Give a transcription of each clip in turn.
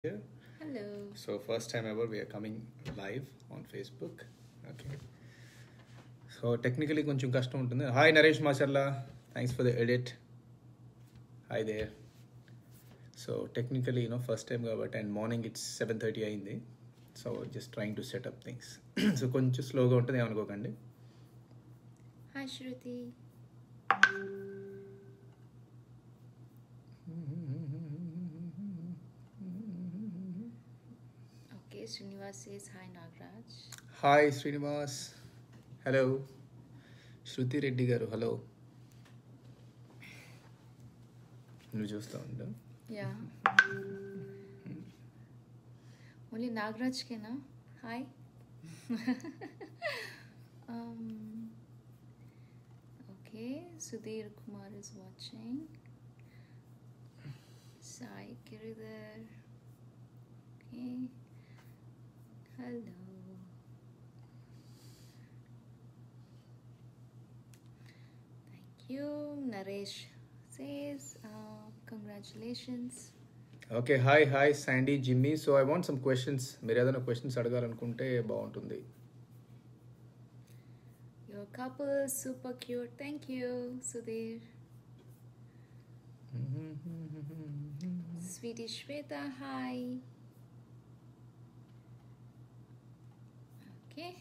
Here. Hello. So first time ever we are coming live on Facebook. Okay. So technically కొంచెం కష్టం ఉంటుంది. Hi Naresh Mashallah. Thanks for the edit. Hi there. So technically first time కాబట్టి and morning it's 7:30 అయింది. So just trying to set up things. So కొంచెం స్లోగా ఉంటుంది ఏమనుకోకండి. Hi Shruti. Okay, Srinivas says hi Nagraj. Hi Srinivas. Hello Shruti Reddy garu. Hello. నువ్వు చూస్తూ ఉండు. Yeah. Only Nagraj kena. Hi. Okay, Sudhir Kumar is watching. Sai Giridhar. Okay. Hello. Thank you. Naresh says, congratulations. Okay hi hi Sandy Jimmy. So I want some questions. మీరు ఏదైనా questions అడగాలనుకుంటే బాగుంటుంది. Your couple is super cute. Thank you, Sudhir. Sweetie Shweta, hi. Okay.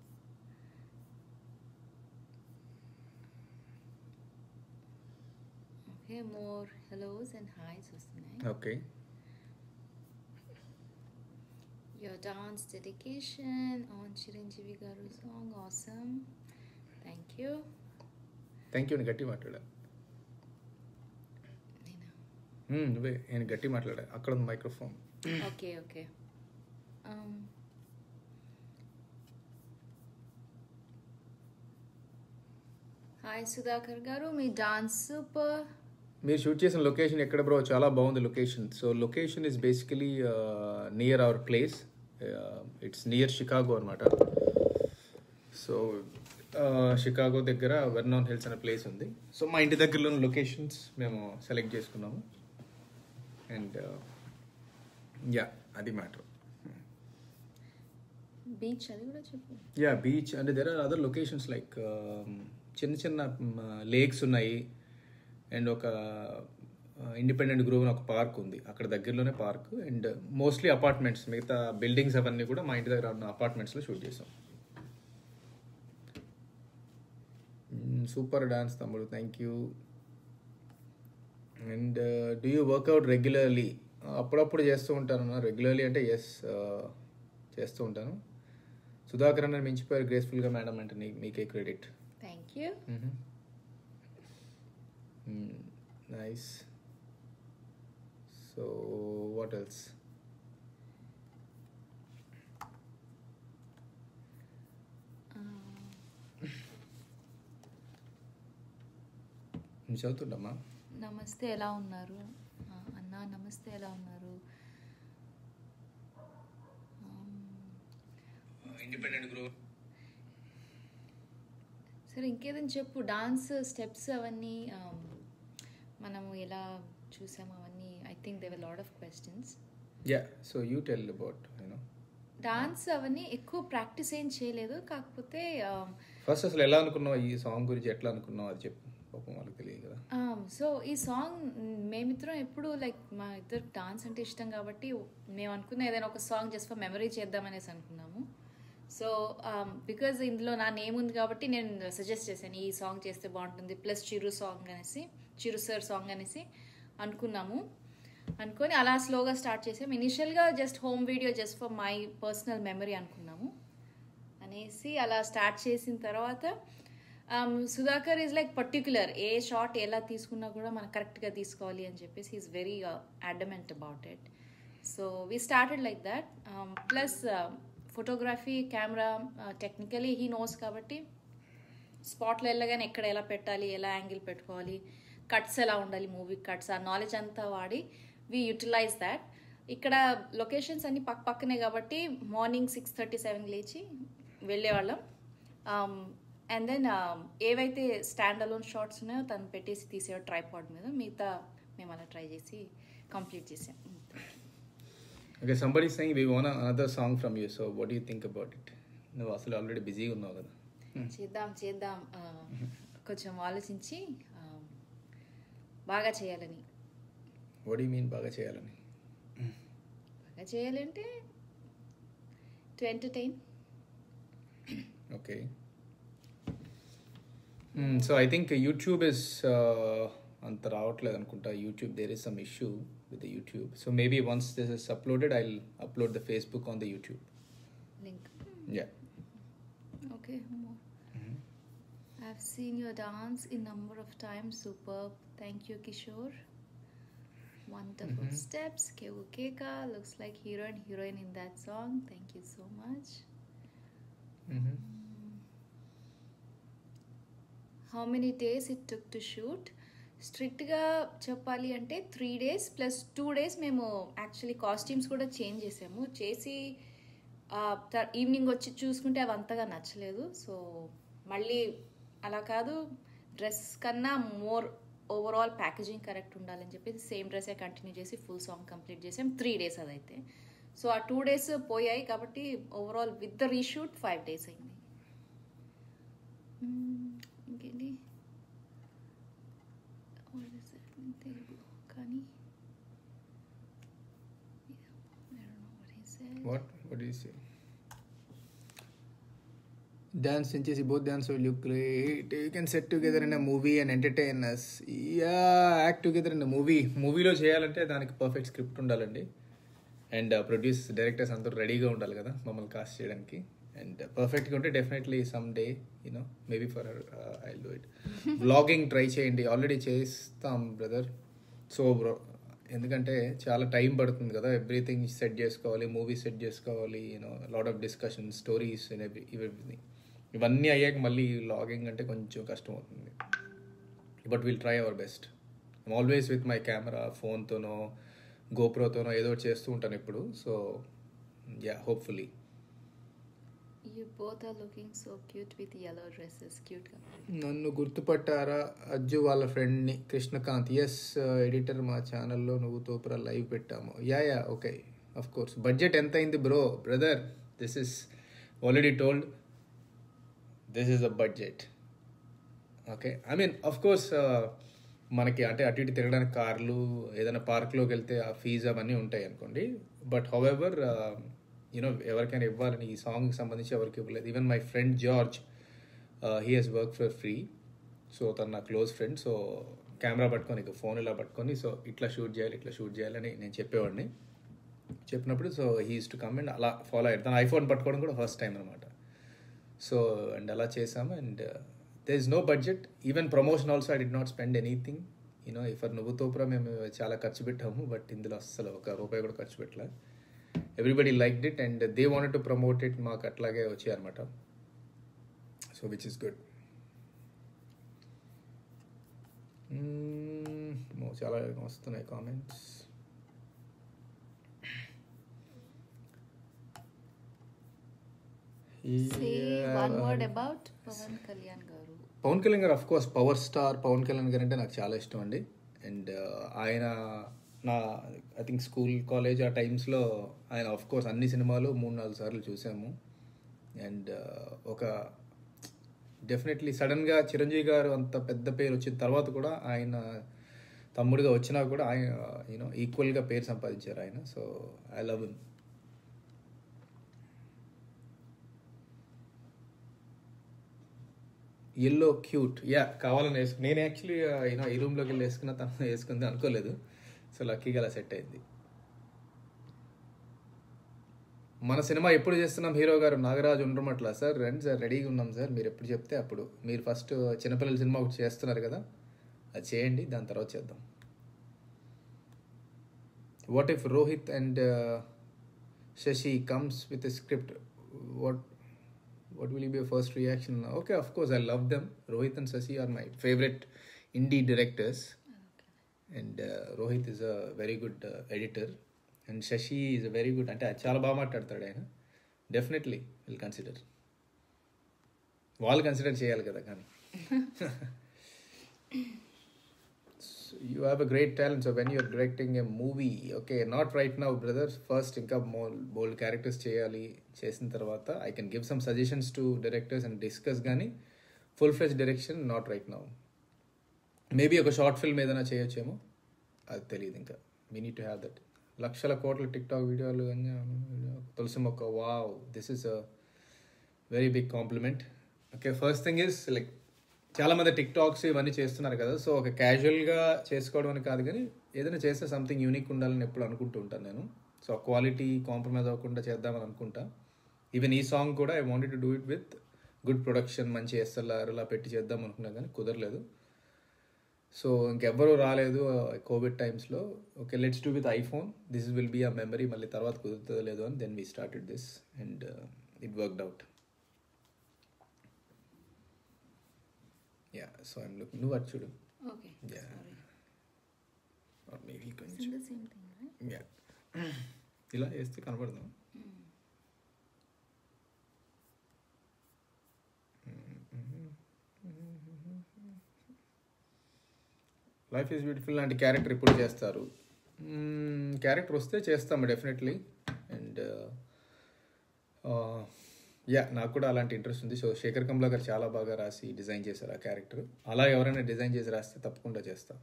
Okay, more hellos and highs was nice. Okay Your dance dedication on Chiranjeevi Garu song, awesome. Thank you. Thank you. నేను గట్టి మాట్లాడా. Nina. నువ్వే. నేను గట్టి మాట్లాడా. అక్కడ ఉంది microphone. Okay, okay. Hi Sudhakar Garu, మీ డాన్స్ సూపర్. మీరు షూట్ చేసిన లొకేషన్ ఎక్కడ బ్రో? చాలా బాగుంది location. So location is basically near our place. It's near Chicago అనమాట. సో షికాగో దగ్గర వెర్నాన్ హిల్స్ అనే ప్లేస్ ఉంది. సో మా ఇంటి దగ్గరలో లొకేషన్స్ మేము సెలెక్ట్ చేసుకున్నాము. అండ్ యా అది మ్యాటర్. బీచ్ అది కూడా చెప్పు. యా బీచ్ అంటే there are other locations like చిన్న చిన్న లేక్స్ ఉన్నాయి. అండ్ ఒక ఇండిపెండెంట్ గ్రూవ్ అని ఒక పార్క్ ఉంది. అక్కడ దగ్గరలోనే పార్క్. అండ్ మోస్ట్లీ అపార్ట్మెంట్స్, మిగతా బిల్డింగ్స్ అవన్నీ కూడా మా ఇంటి దగ్గర ఉన్న అపార్ట్మెంట్స్లో షూట్ చేసాం. సూపర్ డాన్స్ తమ్ముడు. Thank you. And do you work out regularly? అప్పుడప్పుడు చేస్తూ ఉంటాను. రెగ్యులర్లీ అంటే ఎస్ చేస్తూ ఉంటాను. సుధాకర్ అన్న మించిపోయారు గ్రేస్ఫుల్గా మేడం అంటే మీకే credit. Thank you. Nice. So what else? నువ్వు చదువుతుండమ్మా. నమస్తే ఎలా ఉన్నారు అన్న? నమస్తే ఎలా ఉన్నారు? Independent group. సరే ఇంకేదని చెప్పు. డాన్స్ స్టెప్స్ అవన్నీ మనము ఎలా చూసాము అవన్నీ. I think they were lot of questions. Yeah so you tell about dance అవన్నీ ఎక్కువ ప్రాక్టీస్ ఏం చేయలేదు. కాకపోతే ఫస్ట్ అసలు ఎలా అనుకున్నావు ఈ సాంగ్ గురించి? ఎట్లా అనుకున్నావు అది చెప్పు. పాపం వాళ్ళకి తెలియదు కదా. సో ఈ సాంగ్ మేమిద్దరం ఎప్పుడు లైక్ మా ఇద్దరు డాన్స్ అంటే ఇష్టం కాబట్టి మేము అనుకున్న ఏదైనా ఒక సాంగ్ జస్ట్ ఫర్ మెమరీ చేద్దామనేసి అనుకున్నాము. సో బికాజ్ ఇందులో నా నేమ్ ఉంది కాబట్టి నేను సజెస్ట్ చేశాను ఈ సాంగ్ చేస్తే బాగుంటుంది, ప్లస్ చిరు సాంగ్ అనేసి, చిరు సార్ సాంగ్ అనేసి అనుకున్నాము. అనుకొని అలా స్లోగా స్టార్ట్ చేసాము. ఇనిషియల్గా just home video just for my personal memory అనుకున్నాము అనేసి అలా స్టార్ట్ చేసిన తర్వాత సుధాకర్ ఈజ్ లైక్ పర్టిక్యులర్. ఏ షాట్ ఎలా తీసుకున్నా కూడా మనం కరెక్ట్గా తీసుకోవాలి అని చెప్పేసి is very adamant about it. So we started like that. Plus photography camera technically he knows కాబట్టి స్పాట్లో వెళ్ళగానే ఎక్కడ ఎలా పెట్టాలి, ఎలా యాంగిల్ పెట్టుకోవాలి, కట్స్ ఎలా ఉండాలి, మూవీ కట్స్, ఆ నాలెడ్జ్ అంతా వాడి వీ యూటిలైజ్ దాట్. ఇక్కడ లొకేషన్స్ అన్నీ పక్కనే కాబట్టి మార్నింగ్ 6:37 లేచి వెళ్ళేవాళ్ళం. అండ్ దెన్ ఏవైతే స్టాండ్ అలోన్ షార్ట్స్ ఉన్నాయో తను పెట్టేసి తీసేవాడు ట్రైపాడ్ మీద. మిగతా మేము అలా ట్రై చేసి కంప్లీట్ చేసాం. Okay, somebody saying we want another song from you, so what you think about it? నువ్వు అసలు ఆల్రెడీ బిజీగా ఉన్నావు కదా. చేద్దాం కొంచెం ఆలోచించి బాగా చేయాలని. వాట్ యూ మీన్ బాగా చేయాలని? బాగా చేయాలంటే to entertain. Okay, so I think YouTube is అంత రావట్లేదు అనుకుంటా. YouTube, there is some issue with the YouTube. So maybe once this is uploaded I will upload the Facebook on the YouTube link. Yeah. Okay, more. I've seen your dance in number of times. Superb. Thank you, Kishore. Wonderful steps. Kevu Keka looks like hero and heroine in that song. Thank you so much. How many days it took to shoot? స్ట్రిక్ట్గా చెప్పాలి అంటే 3 days plus 2 days మేము actually costumes కూడా change చేసాము. చేసి evening వచ్చి చూసుకుంటే అవి అంతగా నచ్చలేదు. సో మళ్ళీ అలా కాదు, డ్రెస్ కన్నా మోర్ ఓవరాల్ ప్యాకేజింగ్ కరెక్ట్ ఉండాలని చెప్పేసి సేమ్ డ్రెస్సే కంటిన్యూ చేసి ఫుల్ సాంగ్ కంప్లీట్ చేసాం. 3 days అదైతే. సో ఆ 2 days పోయాయి కాబట్టి overall with the reshoot 5 days అయింది. ఇంకేంటి తెలుగు కానీ What do you say? Dance చేసి both dance will look great. You can sit together in a movie and entertain us. Yeah, act together in a movie. మూవీలో చేయాలంటే దానికి perfect script ఉండాలండి. And producers, directors అందరూ రెడీగా ఉండాలి కదా మమ్మల్ని కాస్ట్ చేయడానికి. అండ్ పర్ఫెక్ట్గా ఉంటే definitely some day you know maybe for I do it. Vlogging try చేయండి, ఆల్రెడీ చేస్తాం బ్రదర్. సో బ్రో, ఎందుకంటే చాలా టైం పడుతుంది కదా, ఎవ్రీథింగ్ సెట్ చేసుకోవాలి, మూవీ సెట్ చేసుకోవాలి, you know lot of discussion, stories and everything. ఇవన్నీ అయ్యాక మళ్ళీ వ్లాగింగ్ అంటే కొంచెం కష్టం అవుతుంది. But will try our best. I'm always with my camera, ఫోన్తోనో గోప్రోతోనో ఏదో చేస్తూ ఉంటాను ఇప్పుడు. So yeah, hopefully. You both are looking so cute with yellow dresses. Cute గా. నన్ను గుర్తుపట్టారా? అజ్జు వాళ్ళ ఫ్రెండ్ని, కృష్ణకాంత్. ఎస్ ఎడిటర్, మా ఛానల్లో నువ్వు తోపురా లైవ్ పెట్టాము. Yeah okay, of course. Budget ఎంత అయింది bro? Brother, this is already told, this is a budget. Okay, I mean of course మనకి అంటే అటు ఇటు తిరగడానికి కార్లు, ఏదైనా పార్క్లోకి వెళ్తే ఆ ఫీజు అవన్నీ ఉంటాయి అనుకోండి. బట్ హౌఎవర్ యూనో ఎవరికైనా ఇవ్వాలని, ఈ సాంగ్కి సంబంధించి ఎవరికి ఇవ్వలేదు. Even my friend George, he has work for free. So తను నా క్లోజ్ ఫ్రెండ్. సో కెమెరా పట్టుకొని, ఇక ఫోన్ ఇలా పట్టుకొని, సో ఇట్లా షూట్ చేయాలని నేను చెప్పేవాడిని. చెప్పినప్పుడు so he is to come and అలా ఫాలో అయ్యాడు. తను ఐఫోన్ పట్టుకోవడం కూడా ఫస్ట్ టైం అనమాట. సో అండ్ అలా చేసాము. And there is no budget. Even promotion also I did not spend anything. You know, for నువ్వు తోపురా మేము చాలా ఖర్చు పెట్టాము, బట్ ఇందులో అస్సలు ₹1 కూడా ఖర్చు పెట్టలే. Everybody liked it and they wanted to promote it. మాకు అట్లాగే వచ్చాయి అనమాట. So which is good. చాలా వస్తున్నాయి comments. Say one word about Pawan Kalyan garu. Pawan Kalyan garu, of course power star Pawan Kalyan garu అంటే నాకు చాలా ఇష్టం అండి. అండ్ ఆయన నా ఐ థింక్ స్కూల్, కాలేజ్ ఆ టైమ్స్లో ఆయన ఆఫ్ కోర్స్ అన్ని సినిమాలు 3-4 సార్లు చూసాము. అండ్ ఒక డెఫినెట్లీ సడన్గా చిరంజీవి గారు అంత పెద్ద పేరు వచ్చిన తర్వాత కూడా ఆయన తమ్ముడిగా వచ్చినా కూడా ఆయన యూనో ఈక్వల్గా పేరు సంపాదించారు ఆయన. So I love him. Yellow cute, yeah కావాలని వేసుకుని నేను యాక్చువల్లీ యూనో ఈ రూమ్లోకి వెళ్ళి వేసుకున్న, తను వేసుకుంది అనుకోలేదు. సో లక్కీగా అలా సెట్ అయింది. మన సినిమా ఎప్పుడు చేస్తున్నాం హీరో గారు? నాగరాజు ఉండమట్లా సార్, రండి సార్, రెడీగా ఉన్నాం సార్, మీరు ఎప్పుడు చెప్తే అప్పుడు. మీరు ఫస్ట్ చిన్నపిల్లల సినిమా ఒకటి చేస్తున్నారు కదా, అది చేయండి, దాని తర్వాత చేద్దాం. What if Rohit and Sasi comes with a script, what will be your first reaction? Okay, of course, I love them. Rohit and Sasi are my favorite indie directors. Okay. And Rohit is a very good editor. And Shashi is a very good, అంటే చాలా బాగా మాట్లాడతాడు ఆయన. Definitely will consider. వాళ్ళు consider చేయాలి కదా. కానీ you have a great talent. So when you're directing a movie, okay, not right now, brothers. First, ఇంకా bold characters చేయాలి. చేసిన తర్వాత I can give some suggestions to directors and discuss కానీ full-fledged direction not right now. Maybe ఒక short film ఏదైనా చేయొచ్చేమో, అది తెలియదు ఇంకా. We need to have that. లక్షల కోట్ల టిక్టాక్ వీడియోలు తులసి మొక్క, wow, this is a very big compliment. Okay, first thing is like చాలామంది టిక్టాక్స్ ఇవన్నీ చేస్తున్నారు కదా, సో ఒక క్యాజువల్గా చేసుకోవడం అని కాదు, కానీ ఏదైనా చేస్తే సంథింగ్ యూనిక్ ఉండాలని ఎప్పుడు అనుకుంటూ ఉంటాను నేను. సో ఆ క్వాలిటీ కాంప్రమైజ్ అవ్వకుండా చేద్దామని అనుకుంటా. ఈవెన్ ఈ సాంగ్ కూడా I wanted to do it with good production, మంచి ఎస్ఎల్ఆర్ అలా పెట్టి చేద్దాం అనుకున్నా కానీ కుదరలేదు. సో ఇంకెవ్వరూ రాలేదు కోవిడ్ టైమ్స్లో. Okay, let's do with iPhone, this will be a memory, మళ్ళీ తర్వాత కుదురుతుందో లేదో అని then we started this and it worked out. Yeah, so I'm looking. నువ్వు చూడు. Okay. Yeah. Sorry. Or maybe It's in the same thing, right? Yeah. ఇలా వేస్తే కనబడదాం. లైఫ్ ఈజ్ బ్యూటిఫుల్ లాంటి క్యారెక్టర్ ఇప్పుడు చేస్తారు. క్యారెక్టర్ వస్తే చేస్తాము డెఫినెట్లీ. అండ్ యా, నాకు కూడా అలాంటి ఇంట్రెస్ట్ ఉంది. సో శేఖర్ కమ్లా గారు చాలా బాగా రాసి డిజైన్ చేశారు ఆ క్యారెక్టర్. అలా ఎవరైనా డిజైన్ చేసి రాస్తే తప్పకుండా చేస్తా.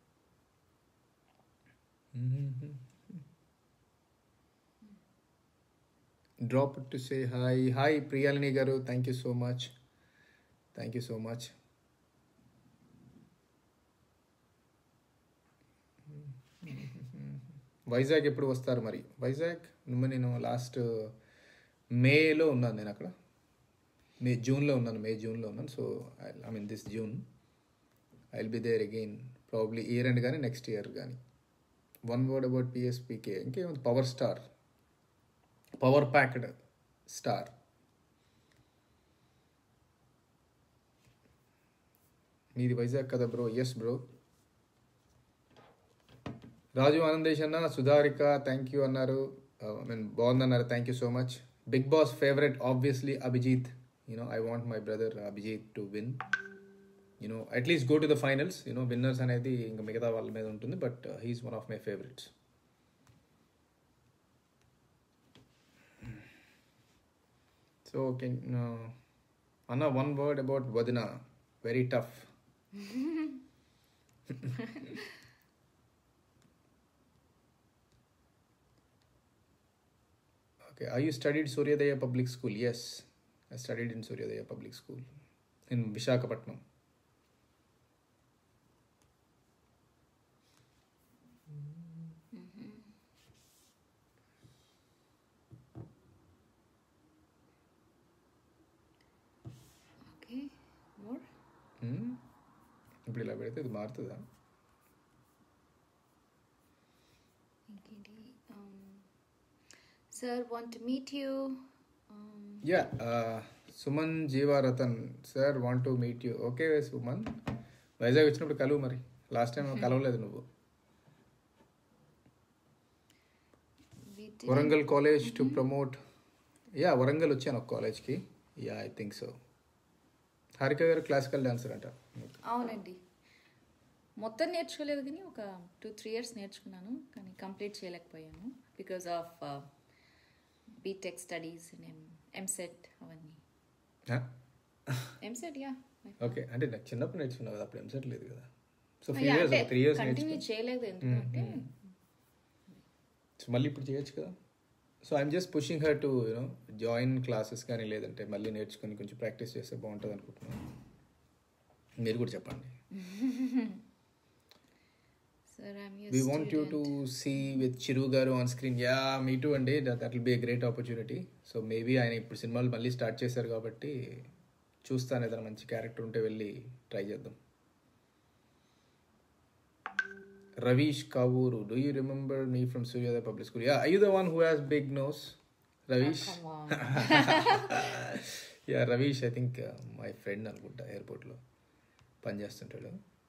Drop to say hi. Hi Priyalini garu, thank you so much, thank you so much. Vizag ఎప్పుడు వస్తారు మరి? వైజాగ్ నేను లాస్ట్ మేలో ఉన్నాను, నేను అక్కడ జూన్లో ఉన్నాను. So I mean this June I will be there again, probably year end కానీ నెక్స్ట్ ఇయర్ కానీ. వన్ వర్డ్ అబౌట్ పిఎస్పీకే, ఇంకేముంది, power star, power packed star. మీది వైజాగ్ కదా bro? Yes bro. Raju Anandesh అన్న, సుధారిక థ్యాంక్ యూ అన్నారు, ఐ మీన్ బాగుందన్నారు, thank you so much. Bigg Boss favourite obviously Abhijeet. I want my brother Abhijit to win. At least go to the finals. Winners అనేది ఇంకా మిగతా వాళ్ళ మీద ఉంటుంది, but he's one of my favorites. So Anna, one word about Vadina. Very tough. Okay, are you studied Suryodaya Public School? Yes. I studied in Suryodaya Public School in Visakhapatnam. Okay, more? ఇప్పుడు ఇలా పెడితే ఇది మారుతుందా? Sir, want to meet you. Yeah, Suman Jeevaratan sir want to meet you. Okay Suman, Vizag వచ్చినప్పుడు కలువు మరి. Last time కలవలేదు నువ్వు. Warangal college to promote. Yeah, Warangal వచ్చాను ఒక కాలేజ్కి. Yeah, I think so. Harika garu classical dancer అంట. అవునండి, మొత్తం నేర్చుకోలేదు కానీ ఒక 2-3 years నేర్చుకున్నాను, కానీ కంప్లీట్ చేయలేకపోయాను because of BTech studies and EAMCET అవన్నీ. EAMCET, yeah. ఓకే, అంటే నాకు చిన్నప్పుడు నేర్చుకున్నావు కదా, అప్పుడు ఎంసెట్ లేదు కదా. సో 3 years కంటిన్యూ చేయలేదు, ఎందుకంటే సో మళ్ళీ ఇప్పుడు చేయొచ్చు కదా. So I'm just pushing her to join classes కానీ, లేదంటే మళ్ళీ నేర్చుకుని కొంచెం ప్రాక్టీస్ చేస్తే బాగుంటుంది అనుకుంటున్నాను. మీరు కూడా చెప్పండి. We want you to see with Chiru garu on screen. Yeah, me too అండి. That will be a great opportunity. So maybe ఆయన ఇప్పుడు సినిమాలు మళ్ళీ స్టార్ట్ చేశారు కాబట్టి చూస్తాను, ఏదైనా మంచి క్యారెక్టర్ ఉంటే వెళ్ళి ట్రై చేద్దాం. Ravish Kavuru, do you remember me from Suryodaya Public School? Yeah, are you the one who has big nose? Ravish? Come on. Yeah, Ravish, I think my friend అనుకుంటా, ఎయిర్పోర్ట్లో పనిచేస్తుంటాడు.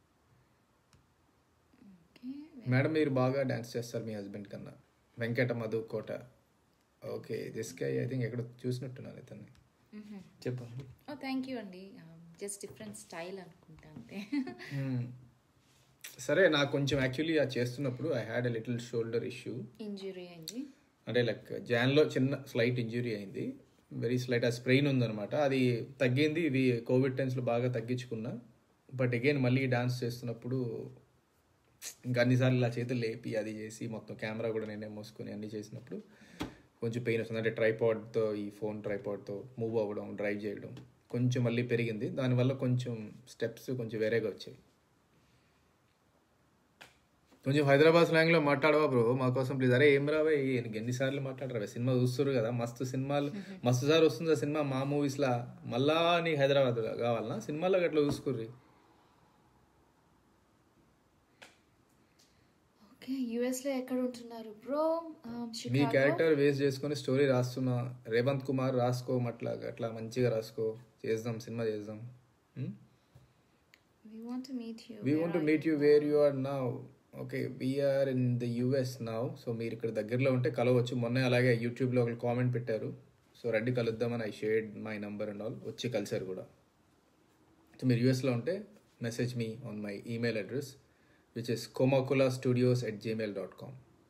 మేడం, మీరు బాగా dance చేస్తారు మీ husband కన్నా. Venkata Madhu Kota. Okay, this guy I think ఎక్కడ చూసినట్టున్నాను ఇతన్ని. చెప్పండి. థ్యాంక్ యూ అండి. జస్ట్ డిఫరెంట్ స్టైల్ అనుకుంటా అంతే. సరే నాకు కొంచెం యాక్చువల్లీ అది చేస్తున్నప్పుడు I had a little shoulder issue. Injury అయింది. అంటే లైక్ జాన్లో చిన్న స్లైట్ ఇంజురీ అయింది, వెరీ స్లైట్. ఆ స్ప్రెయిన్ ఉందన్నమాట, అది తగ్గింది. ఇది కోవిడ్ టైమ్స్లో బాగా తగ్గించుకున్నా. బట్ అగైన్ మళ్ళీ డాన్స్ చేస్తున్నప్పుడు ఇంకా అన్నిసార్లు ఇలా చేతులు లేపి అది చేసి మొత్తం కెమెరా కూడా నేనే మోసుకొని అన్నీ చేసినప్పుడు కొంచెం పెయిన్ వస్తుంది. అంటే ట్రైపాడ్తో, ఈ ఫోన్ ట్రైపాడ్తో మూవ్ అవ్వడం, డ్రైవ్ చేయడం కొంచెం మళ్ళీ పెరిగింది. దానివల్ల కొంచెం స్టెప్స్ కొంచెం వేరేగా వచ్చాయి. కొంచెం హైదరాబాద్ స్లాంగ్లో మాట్లాడవా బ్రో మా కోసం ప్లీజ్. అరే ఏం రావా, ఎన్నిసార్లు మాట్లాడరా, సినిమా చూస్తారు కదా, మస్తు సినిమాలు మస్తు సార్ వస్తుంది ఆ సినిమా మా మూవీస్లా, మళ్ళా నీకు హైదరాబాద్ కావాలన్నా, సినిమాలో అట్లా చూసుకుర్రి. ఓకే, యుఎస్లో ఎక్కడ ఉంటున్నారు బ్రో? మీ క్యారెక్టర్ వేస్ట్ చేసుకొని స్టోరీ రాస్తున్నా. రేవంత్ కుమార్ రాసుకోమట్లా, అట్లా మంచిగా రాసుకో, చేద్దాం సినిమా చేద్దాం. We want to meet you. We want to meet you where you are now. Okay, we are in the US now. సో మీరు ఇక్కడ దగ్గరలో ఉంటే కలవచ్చు. మొన్నే అలాగే యూట్యూబ్లో ఒకరు కామెంట్ పెట్టారు, సో రండి కలుద్దామని I shared my number and all, వచ్చి కలిసారు కూడా. సో మీరు యూఎస్లో ఉంటే message me on my email address which is komakulastudios@gmail.com.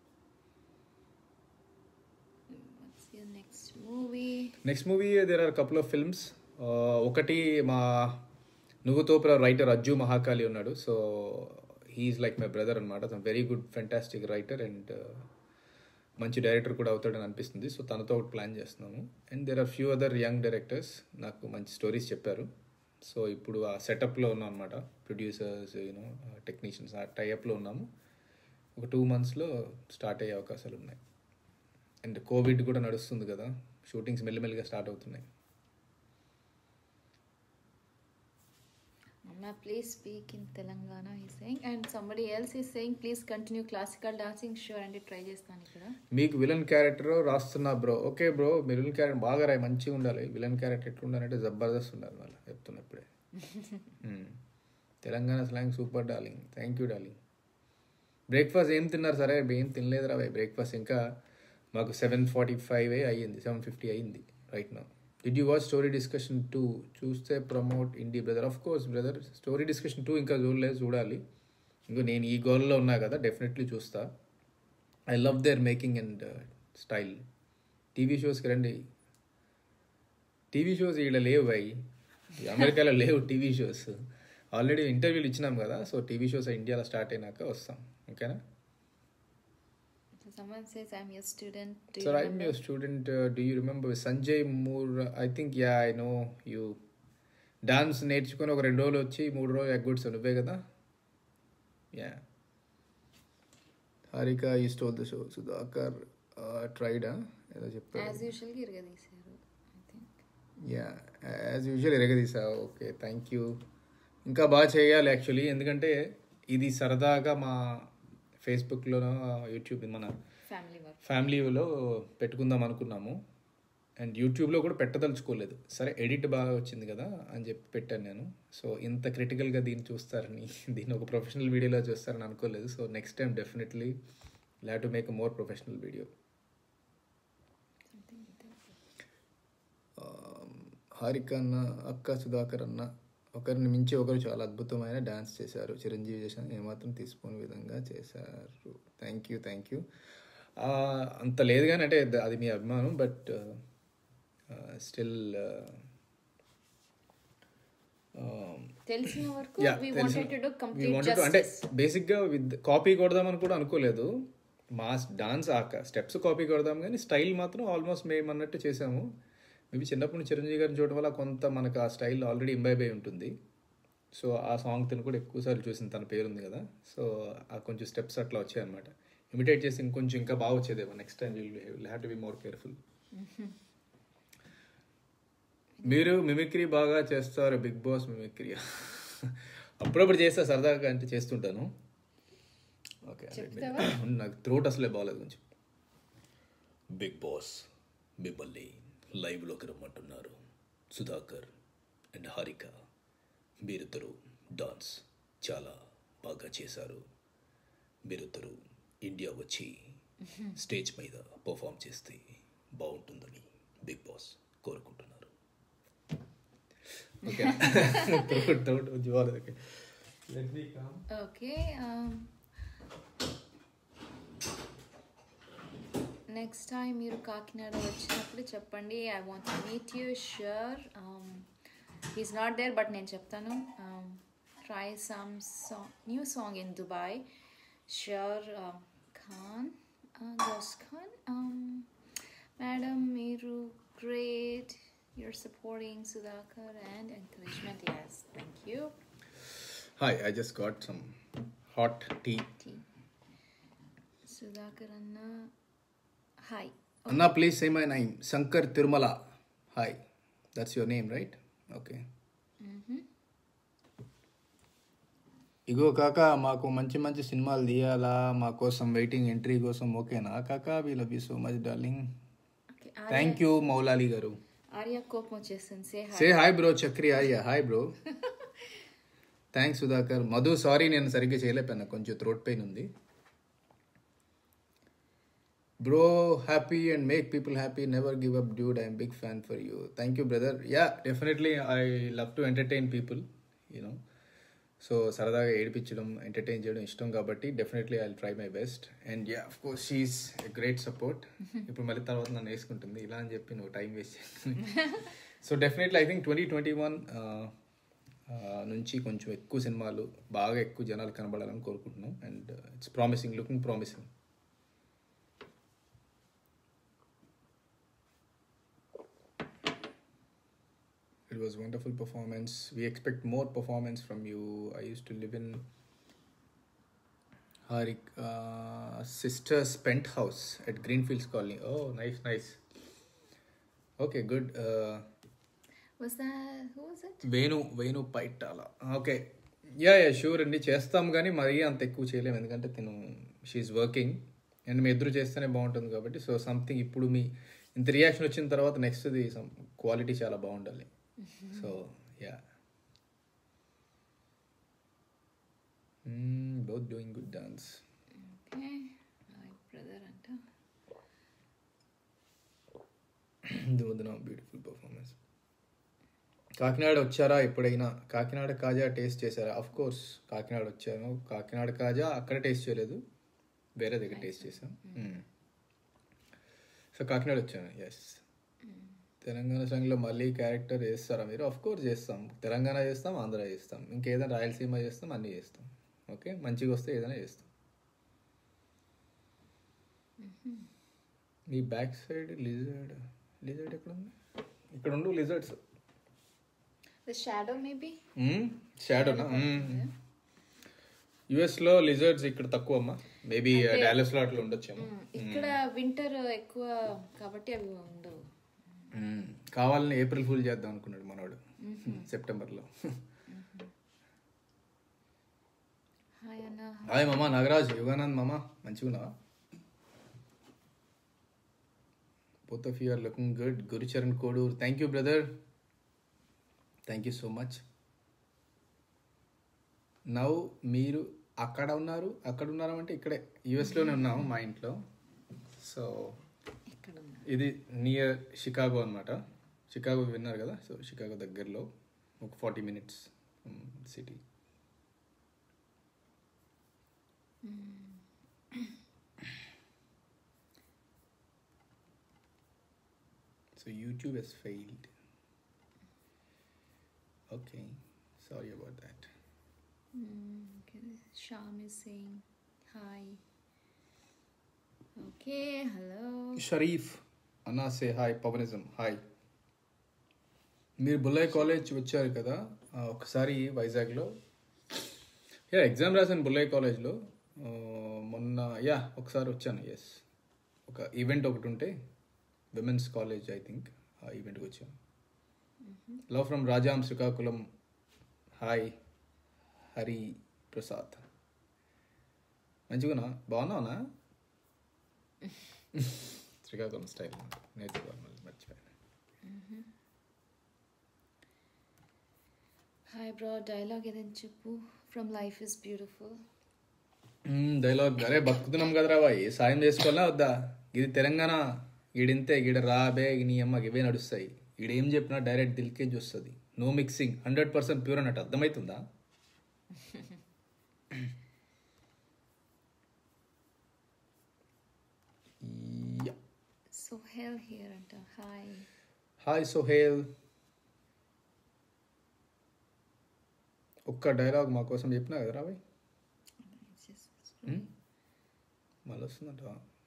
What's your next movie? Next movie, there are a couple of films. ఒకటి మా నువ్వుతోపుల రైటర్ అజ్జు మహాకాళి ఉన్నాడు. So he's like my brother అనమాట. Very good fantastic writer and మంచి director కూడా అవుతాడని అనిపిస్తుంది. So తనతో ఒకటి ప్లాన్ చేస్తున్నాము. And there are few other young directors నాకు మంచి స్టోరీస్ చెప్పారు. సో ఇప్పుడు ఆ సెటప్లో ఉన్నాం అనమాట. ప్రొడ్యూసర్స్, టెక్నీషియన్స్ ఆ టైఅప్లో ఉన్నాము. ఒక 2 monthsలో స్టార్ట్ అయ్యే అవకాశాలు ఉన్నాయి. అండ్ కోవిడ్ కూడా నడుస్తుంది కదా, షూటింగ్స్ మెల్లిమెల్లిగా స్టార్ట్ అవుతున్నాయి. Amma, please speak in Telangana, he's saying. And somebody else is saying, please continue classical dancing. Sure, and try చేస్తాను ఇక్కడ. మీకు విలన్ క్యారెక్టర్ రాస్తున్నా బ్రో. ఓకే బ్రో, మీరు విలన్ క్యారెక్టర్ బాగా రాయి, మంచిగా ఉండాలి. విలన్ క్యారెక్టర్ ఎట్లా ఉండాలంటే జబర్దస్త్ ఉండాలి. మళ్ళీ చెప్తున్నా ఇప్పుడే. Telangana slang super darling. Thank you darling. Breakfast ఏం తిన్నారు? సరే ఏం తినలేదు రా. బ్రేక్ఫాస్ట్ ఇంకా మాకు 7:45 అయ్యింది, 7:50 అయ్యింది రైట్ నా. Did you watch story discussion 2? చూస్తే promote indie brother. Of course brother, story discussion 2 ఇంకా చూడలేదు, చూడాలి. ఇంకో నేను ఈ గోల్లో ఉన్నా కదా, డెఫినెట్లీ చూస్తా. I love their making and style. TV షోస్కి రండి. టీవీ షోస్ ఇక్కడ లేవు భయ్, అమెరికాలో లేవు టీవీ షోస్. ఆల్రెడీ ఇంటర్వ్యూలు ఇచ్చినాం కదా, సో టీవీ షోస్ ఇండియాలో స్టార్ట్ అయినాక వస్తాం, ఓకేనా? Someone says, I'm your student. Sir, I'm your student. Do you remember Sanjay Moore? I think, yeah, I know you. Dance నేర్చుకుని ఒక 2 రోజులు వచ్చి 3 రోజులు ఎగ్గొట్టు నువ్వే కదా? యా. హారిక ఈ స్టోల్ ద షో. సుధాకర్ ట్రైడా ఏదో చెప్పారు. యాజ్ యూజువల్గా ఇరగదీశారు, I think. Yeah, as usual ఎరగదీసావు. Okay, thank you. ఇంకా బాగా చేయాలి యాక్చువల్లీ, ఎందుకంటే ఇది సరదాగా మా ఫేస్బుక్లోనో యూట్యూబ్ మన ఫ్యామిలీలో పెట్టుకుందాం అనుకున్నాము. అండ్ యూట్యూబ్లో కూడా పెట్టదలుచుకోలేదు. సరే ఎడిట్ బాగా వచ్చింది కదా అని చెప్పి పెట్టాను నేను. సో ఇంత క్రిటికల్గా దీన్ని చూస్తారని, దీన్ని ఒక ప్రొఫెషనల్ వీడియోలో చూస్తారని అనుకోలేదు. So next time definitely have to make a more professional video. Harika అన్న, అక్క సుధాకర్ అన్న, ఒకరిని మించి ఒకరు చాలా అద్భుతమైన డ్యాన్స్ చేశారు. చిరంజీవి చేసిన ఏమాత్రం తీసుకునే విధంగా చేశారు. Thank you. అంత లేదు కానీ, అంటే అది మీ అభిమానం, బట్ స్టిల్ తెలిసిన వరకు we wanted to do complete justice. అంటే బేసిక్గా విత్ కాపీ కొడదామని కూడా అనుకోలేదు. మా డాన్స్ స్టెప్స్ కాపీ కొడదాం కానీ స్టైల్ మాత్రం ఆల్మోస్ట్ మేము అన్నట్టు చేసాము. మేబీ చిన్నప్పుడు చిరంజీవి గారిని చూడడం వల్ల కొంత మనకు ఆ స్టైల్ ఆల్రెడీ ఇంబైబ్ అయి ఉంటుంది. సో ఆ సాంగ్ తిని కూడా ఎక్కువసార్లు చూసింది, తన పేరు ఉంది కదా. సో ఆ కొంచెం స్టెప్స్ అట్లా వచ్చాయన్నమాట. ఇమిటేట్ చేసి ఇంకొంచెం ఇంకా బాగా వచ్చేదేమో. Next time will have to be more careful. మీరు మిమిక్రీ బాగా చేస్తారు, బిగ్ బాస్ మిమిక్రీ. అప్పుడప్పుడు చేస్తా సరదాగా, అంటే చేస్తుంటాను. ఓకే, నాకు త్రోట్ అసలే బాగాలేదు కొంచెం. బిగ్ బాస్ మిమ్మల్ని లైవ్లోకి రమ్మంటున్నారు. సుధాకర్ అండ్ హారిక, మీరిద్దరూ డాన్స్ చాలా బాగా చేశారు. మీరిద్దరూ ఇండియా వచ్చి స్టేజ్ మీద పర్ఫామ్ చేస్తే బాగుంటుందని బిగ్ బాస్ కోరుకుంటున్నారు. ఓకే, త్రోట్ కొంచెం బాగాలేదు. Okay, Let me come. Okay. Next time మీరు కాకినాడ వచ్చినప్పుడు చెప్పండి. I want to meet you sure. He's not there but నేను చెప్తాను. Try some new song in Dubai sure. Khan జస్ ఖాన్ మేడం మీరు great. Your supporting Sudhakar and encouragement. yes thank you. Hi, I just got some hot tea. Sudhakar అన్న hi. Anna, please say my name. Shankar Tirumala. Hi. That's your name, right? Okay. ఇగో కాక మాకు మంచి మంచి సినిమాలు తీయాలా, మా కోసం వెయిటింగ్ ఎంట్రీ కోసం. ఓకేనా కాక? We love you so much darling. Thank you Moulali garu. Arya కోపం వచ్చేస్తుంది. Say hi bro. Chakri Arya hi bro. Thanks Sudhakar. Madhu sorry నేను సరిగ్గా చేయలేకపోయినా, కొంచెం థ్రోట్ పెయిన్ ఉంది. Bro, happy and make people happy. Never give up, dude. I'm big fan for you. Thank you, brother. Yeah, definitely. I love to entertain people, you know. So, సరదాగా ఏడిపించడం, entertain చేయడం ఇష్టం కాబట్టి definitely I try my best. And yeah, of course she is a great support. ఇప్పుడు మళ్ళీ తర్వాత నన్ను వేసుకుంటుంది ఇలా అని చెప్పి నువ్వు టైం వేస్ట్ చేయాలి. సో డెఫినెట్లీ ఐ థింక్ 2021 నుంచి కొంచెం ఎక్కువ సినిమాలు, బాగా ఎక్కువ జనాలు కనబడాలని కోరుకుంటున్నాం. And it's promising, looking promising. It was wonderful performance. We expect more performance from you. I used to live in her sister's penthouse at Greenfields Colony. Oh, nice, nice. Okay, good. Was that, who was it? Venu Paitala. Okay. Yeah, sure అండి చేస్తాం కానీ మరీ అంత ఎక్కువ చేయలేము, ఎందుకంటే తను she is working and మీ ఇద్దరు చేస్తేనే బాగుంటుంది కాబట్టి. సో సంథింగ్ ఇప్పుడు మీ ఇంత రియాక్షన్ వచ్చిన తర్వాత నెక్స్ట్ది క్వాలిటీ చాలా బాగుండాలి. So yeah, both doing good dance. Okay, my brother anta Dudana beautiful performance. Kakinada వచ్చారా ఎప్పుడైనా? కాకినాడ కాజా టేస్ట్ చేశారా? ఆఫ్ కోర్స్ కాకినాడ వచ్చాను. కాకినాడ కాజా అక్కడ టేస్ట్ చేయలేదు, వేరే దగ్గర టేస్ట్ చేసాం. సో కాకినాడ వచ్చాను. ఎస్. తెలంగాణ సాంగ్లో మళ్ళీ క్యారెక్టర్ చేస్తారా మీరు? ఆఫ్ కోర్స్ చేస్తాం. తెలంగాణ చేస్తాం, ఆంధ్ర చేస్తాం, ఇంకేదైనా రాయలసీమ చేస్తాం, అన్నీ చేస్తాం. ఓకే, మంచిగా వస్తే ఏదైనా చేస్తాం. మీ బ్యాక్ సైడ్ లిజర్డ్ ఎక్కడ ఉంది? ఇక్కడ ఉండు లిజర్డ్స్. the shadow maybe. షాడోనా? యుఎస్లో లిజర్డ్స్ ఇక్కడ తక్కువ అమ్మా. మేబీ డాలస్లో అట్లా ఉండొచ్చేమో. ఇక్కడ వింటర్ ఎక్కువ కాబట్టి అవి ఉండవు. కావాలని ఏప్రిల్ ఫుల్ చేద్దాం అనుకున్నాడు మనోడు సెప్టెంబర్లో. హాయ్ అన్న. హాయ్ మామ నాగరాజ్. యుగానంద్ మామ మంచిగా ఉన్నావా? Both of you are looking good. Gurucharan Kodur thank you brother, thank you so much. Now మీరు అక్కడ ఉన్నారా అంటే ఇక్కడే యుఎస్లోనే ఉన్నాము మా ఇంట్లో. సో ఇది నియర్ షికాగో అనమాట. షికాగో విన్నారు కదా, సో షికాగో దగ్గరలో ఒక 40 minutes city. So YouTube has failed. Okay, sorry about that. Okay, Sham is saying hi. Okay, hello. Sharif అన్నా సే హాయ్. పవనిజం హాయ్. మీరు బుల్లయ్య కాలేజ్ వచ్చారు కదా ఒకసారి వైజాగ్లో. ఎగ్జామ్ రాశాను బుల్లయ్య కాలేజ్లో మొన్న. ఒకసారి వచ్చాను. ఎస్, ఒక ఈవెంట్ ఒకటి ఉంటే విమెన్స్ కాలేజ్ ఐ థింక్, ఆ ఈవెంట్కి వచ్చాను. Love from Rajam Srikakulam. Hi Hari Prasad. మంచిగున్నా? బాగున్నావునా? శ్రీకాకుళం స్టైల్ నేర్చుకోవాలి, మళ్ళీ మర్చిపోయాను. హాయ్ బ్రో, డైలాగ్ ఏదైనా చెప్పు. From life is beautiful. Dialogue అరే బతుకుతున్నాం కదరా బాయ్, సాయం చేసుకోవాలా వద్దా? ఇది తెలంగాణ, ఈడింతే, ఈడ రాబే నీ అమ్మ ఇవే నడుస్తాయి. ఈడేం చెప్పినా డైరెక్ట్ దిల్కే చూస్తుంది. నో మిక్సింగ్, 100% ప్యూర్ అన్నట్టు. అర్థమవుతుందా? Sohail here అంట. హాయ్. హాయ్ సోహేల్. ఒక్క డైలాగ్ మా కోసం చెప్పినా కదా రాబాయ్. మళ్ళీ వస్తుందంట.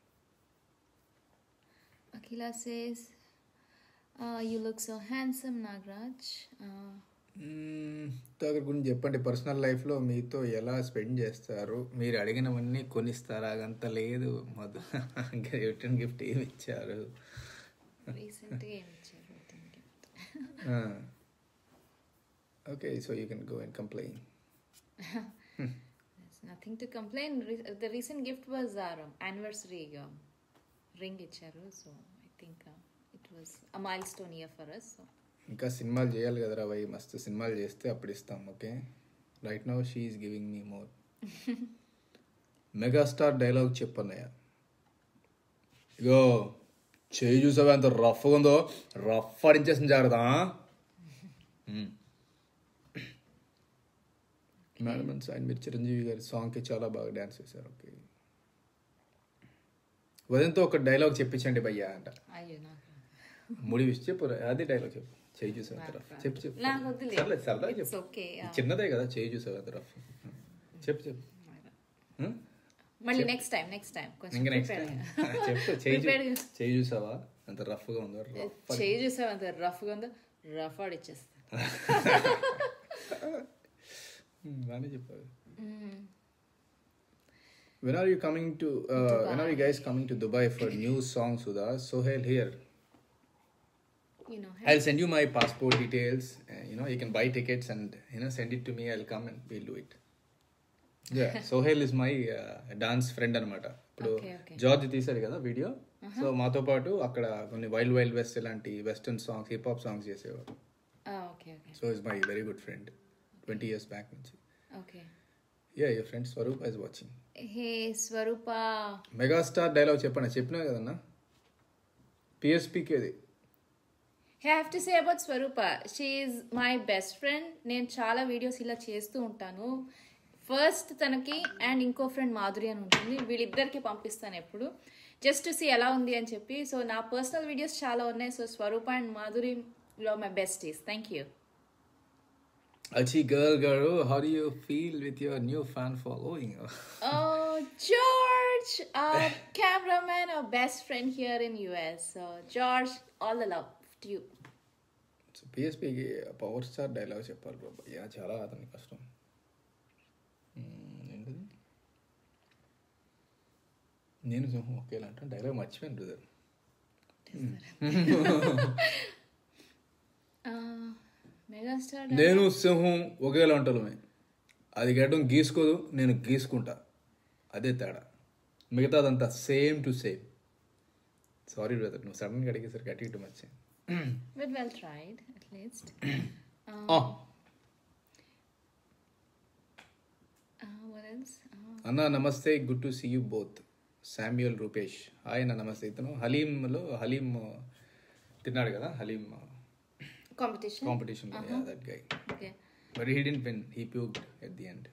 Akila says, you look so handsome, Nagraj. దగ్గర గురించి చెప్పండి. పర్సనల్ లైఫ్లో మీతో ఎలా స్పెండ్ చేస్తారు? మీరు అడిగినవన్నీ కొనిస్తారా? అంత లేదు మధు. రిటర్న్ గిఫ్ట్ ఏమి ఇచ్చారు? రీసెంట్గా ఏమి ఇచ్చారు return gift? Okay, so you can go and complain. There's nothing to complain. The recent gift was our anniversary ring ఇచ్చారు. So I think it was a milestone year for us. So ఇంకా సినిమాలు చేయాలి కదరా భయ్. మస్తు సినిమాలు చేస్తే అప్పుడు ఇస్తాం. Okay, right now she is giving me more. Megastar dialogue చెప్పన్నయ్య. ఇగో చేయి చూసావా ఎంత రఫ్గా ఉందో? రఫ్ ఆడించేసింది జాగ్రత్త. మేడం అండ్ సార్, మీరు చిరంజీవి గారి సాంగ్కి చాలా బాగా డ్యాన్స్ చేశారు. ఓకే, వదంతో ఒక డైలాగ్ చెప్పించండి భయ్యా అంట. అయ్యో నాకు ముడి విష్ చెప్పు. అదే డైలాగ్ చెప్పు. చేయి చూసావు ఎంత రఫ్. చెప్పు చెప్పు. నాకు వద్దులే. సర్లే సరదా It's చెప్పు. okay. చిన్నదే కదా, చేయి చూసావు ఎంత రఫ్. చెప్పు చెప్పు. మళ్ళీ నెక్స్ట్ టైం కొంచెం ఇంకా నెక్స్ట్ టైం చెప్పు. చేయి చూసావా అంత రఫ్గా ఉందో? చేయి చూసావు అంత రఫ్గా ఉందో? రఫ్ ఆడిచ్చేస్తా. బాగానే చెప్పారు. When are you guys coming to Dubai for new song, Sudha? Sohail here. You know, I'll send you my passport details. You can buy tickets and send it to me. I'll come and we'll do it. Yeah, Sohail is my dance friend అనమాట. ఇప్పుడు George తీశాడు కదా video. So మాతో పాటు అక్కడ కొన్ని wild wild west ఇలాంటి western songs, hip hop songs చేసేవాడు. So is my very good friend 20 years back నుంచి. Okay. Yeah, your friend Swarupa is watching. Hey Swarupa. Megastar dialogue చెప్పినా కదన్నా. పిఎస్పీకి. I have to say about Swarupa, she is my best friend. నేను చాలా videos ఇలా చేస్తూ ఉంటాను. First తనకి and ఇంకో ఫ్రెండ్ మాధురి అని ఉంటుంది, వీళ్ళిద్దరికి పంపిస్తాను ఎప్పుడు, జస్ట్ టు సీ ఎలా ఉంది అని చెప్పి. సో నా పర్సనల్ వీడియోస్ చాలా ఉన్నాయి. సో స్వరూప అండ్ మాధురిలో my besties. Thank you. Achi girl, how do you feel with your new fan following? Oh, George, our cameraman, our best friend here in US. So George, all the love to you. So పిఎస్పీకి power star dialogue చెప్పాలి bro. Yeah, చాలా అతనికి కష్టం. ఏంటిది? నేను సింహం ఒకేలా అంటే డైలాగ్ మర్చిపోయాను బ్రదర్. మెగాస్టార్ నేను సింహం ఒకేలా అంటలమే. అది గడ్డం గీసుకోదు, నేను గీసుకుంటా. అదే తేడా. మిగతాదంతా same to same. Sorry brother, నువ్వు సడన్గా అడిగేసరికి అటు ఇటు మర్చి. But well tried, at least. What else? అన్నా నమస్తే, good to see you both. Samuel Rupesh. Hi అన్న, నమస్తే. ఇతను హలీం తిన్నాడు కదా, haleem competition. That guy. Okay. But he didn't win. He puked at the end.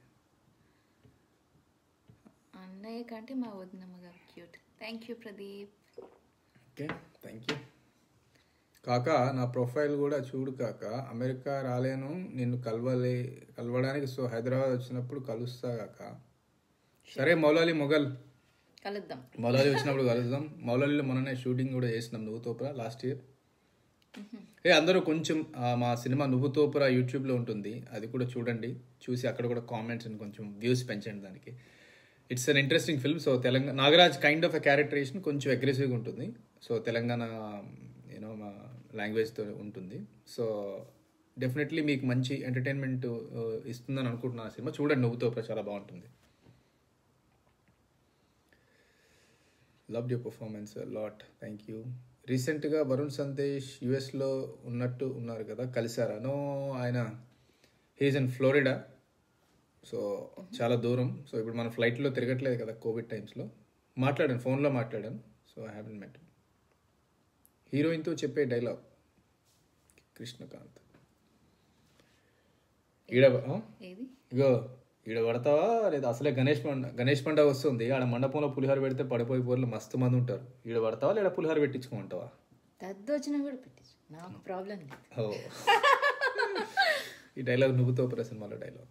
అన్నయ్య కంటే మా వదినమ్మ గారు cute. Thank you Pradeep. Okay, thank you కాకా. నా ప్రొఫైల్ కూడా చూడు కాకా. అమెరికా రాలేను, నిన్ను కలవడానికి. సో హైదరాబాద్ వచ్చినప్పుడు కలుస్తా కాకా. సరే మౌలాలి మొఘల్ కలుద్దాం. మౌలాలి వచ్చినప్పుడు కలుద్దాం. మౌలాలిలో మొన్ననే షూటింగ్ కూడా చేసినాం, నువ్వు తోపురా, లాస్ట్ ఇయర్. అందరూ కొంచెం మా సినిమా నువ్వు తోపురా యూట్యూబ్లో ఉంటుంది, అది కూడా చూడండి. చూసి అక్కడ కూడా కామెంట్స్ అండ్ కొంచెం వ్యూస్ పెంచండి దానికి. It's an interesting film. So Telangana Nagaraj kind of a characterisation కొంచెం అగ్రెసివ్గా ఉంటుంది. సో తెలంగాణ మా లాంగ్వేజ్తో ఉంటుంది. సో డెఫినెట్లీ మీకు మంచి ఎంటర్టైన్మెంట్ ఇస్తుందని అనుకుంటున్నాను. సినిమా చూడండి, నువ్వు తోపురా, చాలా బాగుంటుంది. Love your performance lot. Thank you. రీసెంట్గా వరుణ్ సందేశ్ యుఎస్లో ఉన్నారు కదా, కలిసారా? నో, ఆయన హీజ్ ఇన్ ఫ్లోరిడా. సో చాలా దూరం. సో ఇప్పుడు మన ఫ్లైట్లో తిరగట్లేదు కదా కోవిడ్ టైమ్స్లో. మాట్లాడాను, ఫోన్లో మాట్లాడాను. So I haven't met. హీరోయిన్తో చెప్పే డైలాగ్ కృష్ణకాంత్. ఇగో ఈడ పడతావా లేదా అసలే గణేష్ పండుగ వస్తుంది, ఆడ మండపంలో పులిహోర పెడితే పడిపోయి పోర్లు మస్తు మంది ఉంటారు, ఈడ పడతావా లేదా పులిహోర పెట్టించుకోమంటావా? దద్దోజనం కూడా పెట్టించు, నాకు ప్రాబ్లం లేదు. ఓ ఈ డైలాగ్ నువ్వుతో సినిమాలో dialogue.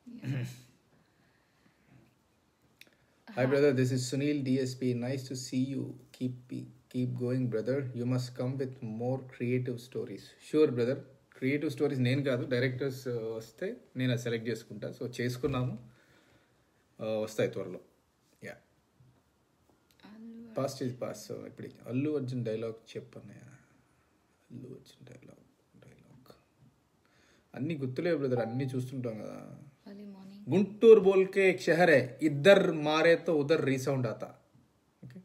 Hi brother, this is Sunil DSP. Nice to see you. Keep going brother. You must come with more creative stories. Sure brother. Creative stories నేను కాదు, డైరెక్టర్స్ వస్తే నేను అది సెలెక్ట్ చేసుకుంటా. సో చేసుకున్నాము, వస్తాయి త్వరలో. Yeah, past is past. So ఇప్పుడు అల్లు అర్జున్ డైలాగ్ చెప్పన్నయ్య. అల్లు అర్జున్ డైలాగ్ అన్నీ గుర్తులేవు బ్రదర్, అన్నీ చూస్తుంటాం కదా. గుంటూరు బోల్కే ఎక్ షహర్ హై, ఇద్దర్ మారే తో ఉదర్ రీసౌండ్ ఆతా. ఓకే,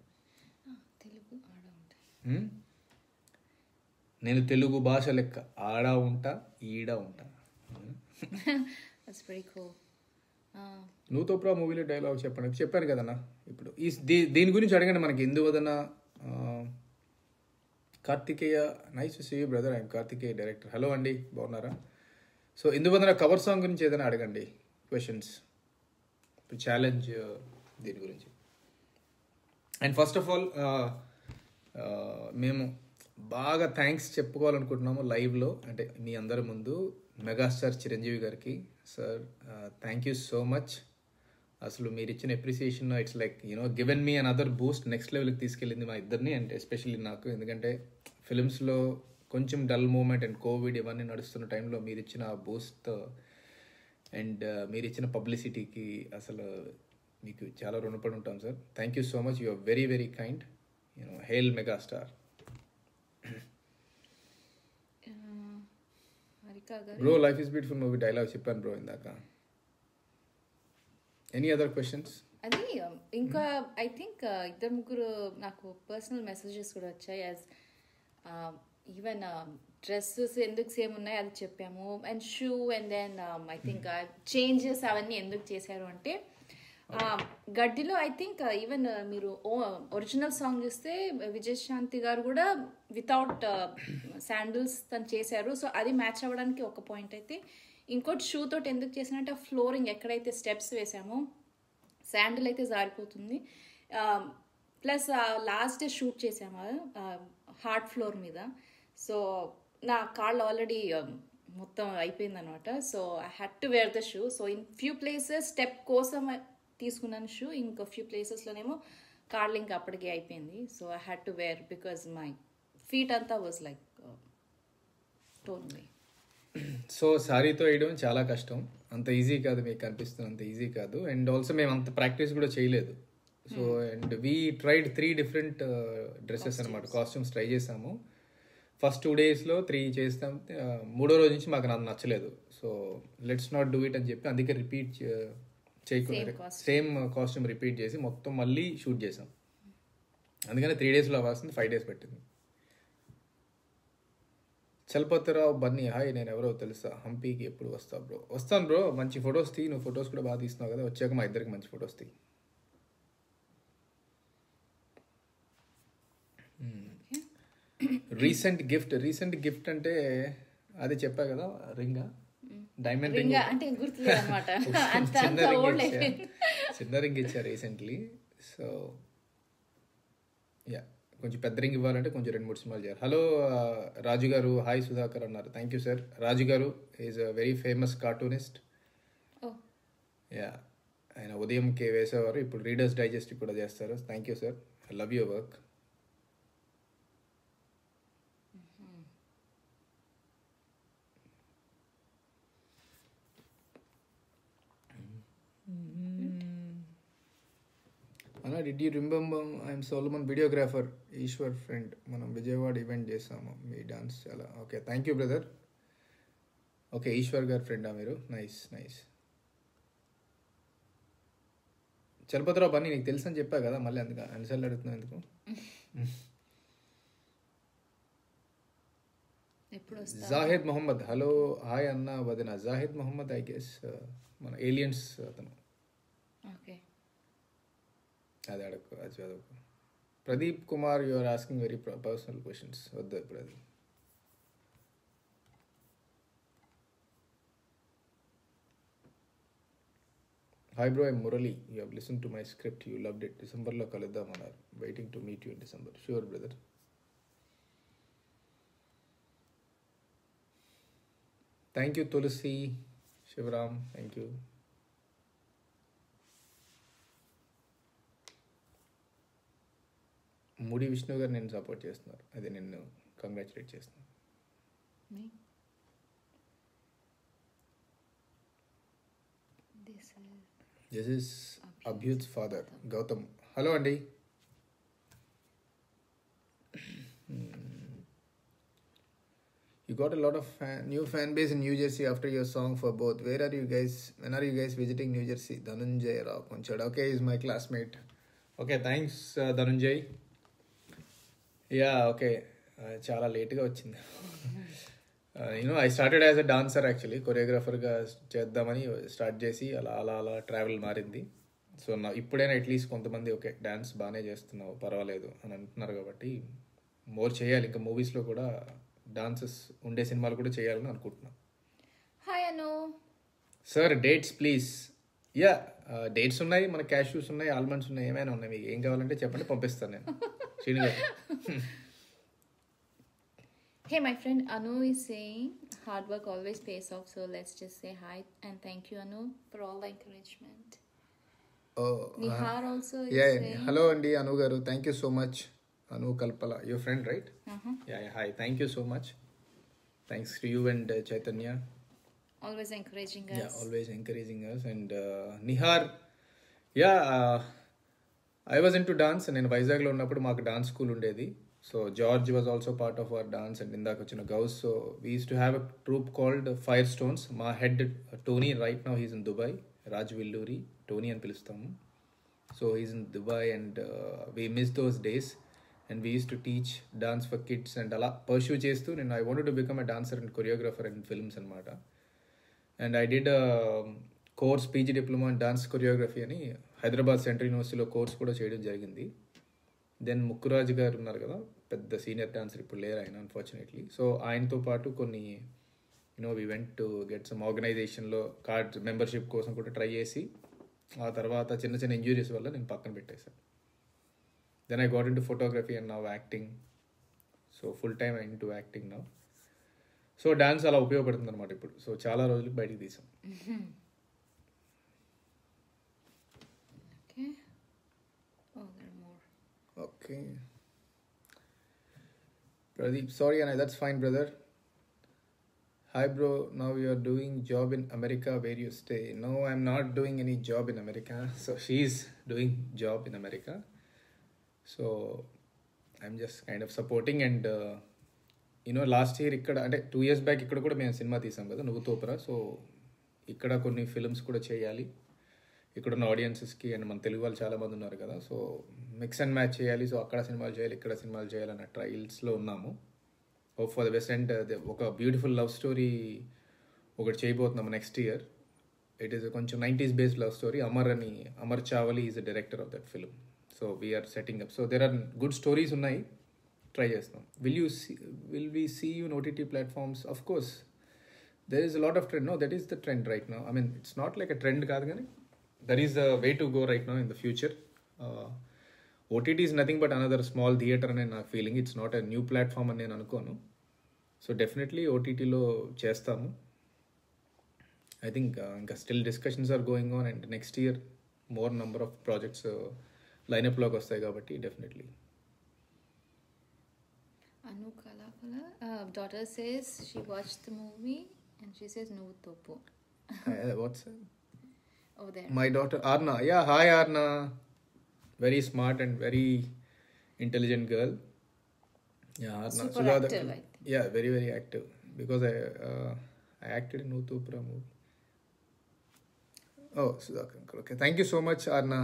నేను తెలుగు భాష లెక్క ఆడ ఉంటా ఈడ ఉంటా. నువ్వుతో ప్రా మూవీలో డైలాగ్ చెప్పాను కదన్నా. ఇప్పుడు దీని గురించి అడగండి మనకి. ఎందువదన Karthikeya, nice to see you brother, I'm Karthikeya director. Hello అండి, బాగున్నారా? సో ఎందువదన కవర్ సాంగ్ గురించి ఏదైనా అడగండి క్వశ్చన్స్, ఛాలెంజ్ దీని గురించి. అండ్ ఫస్ట్ ఆఫ్ ఆల్ మేము బాగా థ్యాంక్స్ చెప్పుకోవాలనుకుంటున్నాము లైవ్లో, అంటే మీ అందరి ముందు మెగాస్టార్ చిరంజీవి గారికి. Sir thank you so much. అసలు మీరు ఇచ్చిన appreciation it's like given me another boost, next లెవెల్కి తీసుకెళ్ళింది మా ఇద్దరిని, అండ్ ఎస్పెషల్లీ నాకు. ఎందుకంటే ఫిల్మ్స్లో కొంచెం డల్ మూమెంట్ అండ్ కోవిడ్ ఇవన్నీ నడుస్తున్న టైంలో మీరు ఇచ్చిన ఆ బూస్ట్ అండ్ మీరు ఇచ్చిన పబ్లిసిటీకి అసలు మీకు చాలా రుణపడి ఉంటాం sir. Thank you so much, you are very very kind. Hail megastar. Bro life is beautiful movie dialogue చెప్పాను బ్రో ఇందాక. Any other questions? అది ఇంకా ఐ థింక్ ఇద్దరు ముగ్గురు నాకు పర్సనల్ మెసేజెస్ కూడా వచ్చాయి. యాజ్ ఈవెన్ డ్రెస్సెస్ ఎందుకు సేమ్ ఉన్నాయి అది చెప్పాము, and shoe, and then I think changes అవన్నీ ఎందుకు చేశారు అంటే గడ్డిలో ఐ థింక్ ఈవెన్ మీరు ఒరిజినల్ సాంగ్ చూస్తే విజయశాంతి గారు కూడా వితౌట్ శాండిల్స్ తను చేశారు. సో అది మ్యాచ్ అవ్వడానికి ఒక పాయింట్ అయితే. ఇంకోటి షూ తోటి ఎందుకు చేసినట్టే ఫ్లోరింగ్ ఎక్కడైతే స్టెప్స్ వేసామో శాండిల్ అయితే జారిపోతుంది. ప్లస్ లాస్ట్ డే షూట్ చేసాము హార్డ్ ఫ్లోర్ మీద. సో నా కాళ్ళు ఆల్రెడీ మొత్తం అయిపోయింది అనమాట. So I had to wear the shoe. So in few places step కోసం తీసుకున్నాను షూ, ఇంకో ఫ్యూ ప్లేసెస్లోనేమో కాళ్ళు ఇంకా అప్పటికే అయిపోయింది. So I had to wear because my feet అంతా was like tone me. So సారీతో వేయడం చాలా కష్టం, అంత ఈజీ కాదు, మీకు కనిపిస్తుంది అంత ఈజీ కాదు. అండ్ ఆల్సో మేము అంత ప్రాక్టీస్ కూడా చేయలేదు. So and we tried 3 different dresses అనమాట, కాస్ట్యూమ్స్ ట్రై చేసాము. ఫస్ట్ 2 డేస్లో 3 చేస్తాం, 3వ రోజు నుంచి మాకు నాకు నచ్చలేదు. So let's not do it అని చెప్పి అందుకే రిపీట్ చేయకుండా సేమ్ కాస్ట్యూమ్ రిపీట్ చేసి మొత్తం మళ్ళీ షూట్ చేసాం. అందుకని 3 డేస్లో అవ్వాల్సింది 5 డేస్ పెట్టింది. చలపతిరావు బన్నీ, హాయ్, నేను ఎవరో తెలుసా, హంపీకి ఎప్పుడు వస్తావు బ్రో? వస్తాను బ్రో, మంచి ఫొటోస్ తీ, నువ్వు ఫొటోస్ కూడా బాగా తీస్తున్నావు కదా, వచ్చాక మా ఇద్దరికి మంచి ఫొటోస్ తీ. రీసెంట్ గిఫ్ట్ అంటే అది చెప్పా కదా, రింగా, డైమండ్ రింగ్ అంటే చిన్న రింగ్ ఇచ్చా రీసెంట్లీ. సో యా, కొంచెం పెద్ద రింగ్ ఇవ్వాలంటే కొంచెం 2-3 సినిమాలు చేయాలి. హలో రాజు గారు, హాయ్ సుధాకర్ అన్నారు, thank you sir. Raju garu is a very famous cartoonist. Yeah, ఆయన ఉదయంకే వేసేవారు, ఇప్పుడు రీడర్స్ డైజెస్ట్ కూడా చేస్తారు. Thank you sir, I love your work. అన్నా, did you remember I'm Solomon videographer, Eshwar friend, మనం విజయవాడ ఈవెంట్ చేసాము, మీ డాన్స్ చాలా. Okay, thank you brother. Okay, Eshwar garu ఫ్రెండా మీరు? Nice nice. చలపతిరావు బన్నీ నీకు తెలుసు అని చెప్పా కదా, మళ్ళీ అందుకు అన్నిసార్లు అడుగుతున్నావు ఎందుకు? జాహిద్ మొహమ్మద్, హలో హాయ్ అన్న వదిన. జాహిద్ మొహమ్మద్ ఐ గెస్ మన ఏలియన్స్ అతను. అది అడగకు, అది చదువుకు. Pradeep Kumar, you are asking very personal questions. వద్దు Pradeep. Hi bro, I Murali. You have listen to my script, you loved it. డిసెంబర్లో కలుద్దాం అన్నారు. Waiting to meet you in December. Sure brother. Thank you Tulasi, Sivaram, thank you. ముడి విష్ణు గారు నేను సపోర్ట్ చేస్తున్నారు, అది నిన్ను కంగ్రాచులేట్ చేస్తున్నాను. Me? This is this is Abhyut father Gautam. Hello అండి. You got a lot of new fan base in New Jersey after your song for both. Where are you guys? When are you guys visiting New Jersey? Dhananjay Rao Konchad. Okay, he's my classmate. Okay, thanks Dhananjay. Yeah, okay. చాలా లేట్గా వచ్చింది. I started as a dancer actually. కొరియోగ్రాఫర్గా చేద్దామని start చేసి అలా అలా అలా travel మారింది. సో ఇప్పుడైనా అట్లీస్ట్ కొంతమంది ఓకే డ్యాన్స్ బాగానే చేస్తున్నావు పర్వాలేదు అని అంటున్నారు కాబట్టి మోర్ చేయాలి. ఇంకా మూవీస్లో కూడా డాన్సెస్ ఉండే సినిమాలు కూడా చేయాలని అనుకుంటున్నాను. Hi Anu. Sir dates please. Yeah, dates ఉన్నాయి, మన క్యాష్యూస్ ఉన్నాయి, ఆల్మండ్స్ ఉన్నాయి, ఏమైనా ఉన్నాయి. మీకు ఏం కావాలంటే చెప్పండి, పంపిస్తాను నేను. శ్రీను గారు. Hey, my friend Anu is saying hard work always pays off. So let's just say hi and thank you, Anu, for all the encouragement. Nihar also is saying. Hello Andy, Anu garu. Thank you so much. Anu Kalpala, your friend, right? Yeah, hi. Thank you so much. Thanks to you and Chaitanya. Always encouraging us. Yeah, always encouraging us. And Nihar, yeah, I was into dance. నేను వైజాగ్లో ఉన్నప్పుడు మాకు dance school ఉండేది. So George was also part of our dance and ఇందాక వచ్చిన Ghouse. So we use to have a troupe called fire stones. మా head Tony, right now he's in Dubai. Raj Villuri, Tony అని పిలుస్తాము. So he's in Dubai and we miss those days and we use to teach dance for kids and అలా pursue చేస్తూ నేను I wanted to become a dancer and choreographer and films అనమాట. And I did course PG diploma in dance choreography అని Hyderabad central యూనివర్సిటీలో course కూడా చేయడం జరిగింది. Then Mukkuraju గారు ఉన్నారు కదా, పెద్ద సీనియర్ డాన్సర్, ఇప్పుడు లేరు ఆయన అన్ఫార్చునేట్లీ. సో ఆయనతో పాటు కొన్ని we went to get some ఆర్గనైజేషన్లో కార్డ్ మెంబర్షిప్ కోసం కూడా ట్రై చేసి ఆ తర్వాత చిన్న చిన్న ఇంజురీస్ వల్ల నేను పక్కన పెట్టేశాను. Then I got into photography and now acting. So full time into acting now. So dance అలా ఉపయోగపడుతుంది అనమాట ఇప్పుడు. సో చాలా రోజులకి బయటికి తీసాం. Okay. Oh, there are more. Okay. Pradeep, sorry, Anna, that's fine, brother. Hi, bro. Now you are doing job in America where you stay. No, I'm not doing any job in America. So she's doing job in America. So I'm just kind of supporting and last year ఇక్కడ అంటే 2 years back ఇక్కడ కూడా మేము cinema తీసాం కదా, నువ్వు తోపరా. So ఇక్కడ కొన్ని ఫిల్మ్స్ కూడా చేయాలి ఇక్కడున్న ఆడియన్సెస్కి. అండ్ మన తెలుగు వాళ్ళు చాలామంది ఉన్నారు కదా, సో మిక్స్ అండ్ మ్యాచ్ చేయాలి. సో అక్కడ సినిమాలు చేయాలి, ఇక్కడ సినిమాలు చేయాలన్న ట్రయల్స్లో ఉన్నాము. Hope for the best. And ఒక బ్యూటిఫుల్ లవ్ స్టోరీ ఒకటి చేయబోతున్నాము నెక్స్ట్ ఇయర్. ఇట్ ఈస్ కొంచెం 90s based love story. Amar Chavali is the director of that film. So we're setting up. So there are good stories ఉన్నాయి, try చేస్తున్నాం. Will we see you in OTT ప్లాట్ఫామ్స్? Of course there is a lot of trend. No, that is the trend right now. I mean it's not like a trend కాదు, కానీ that is the way to go right now in the future. OTT is nothing but another small theater and నా ఫీలింగ్. It's not a new platform అని నేను అనుకోను. So definitely OTTలో చేస్తాము. I think ఇంకా still discussions are going on and next year more number of projects లైనప్లోకి వస్తాయి కాబట్టి definitely. Anu Kalapala, daughter says she watched the movie and she says no topo. What's Over there. my daughter Arna? Yeah, hi Arna. Very smart and very intelligent girl. Yeah, Arna. Super active, I think. Yeah, very very active because I acted in Uthupura movie. Oh, Sudhakar uncle. Okay, thank you so much Arna.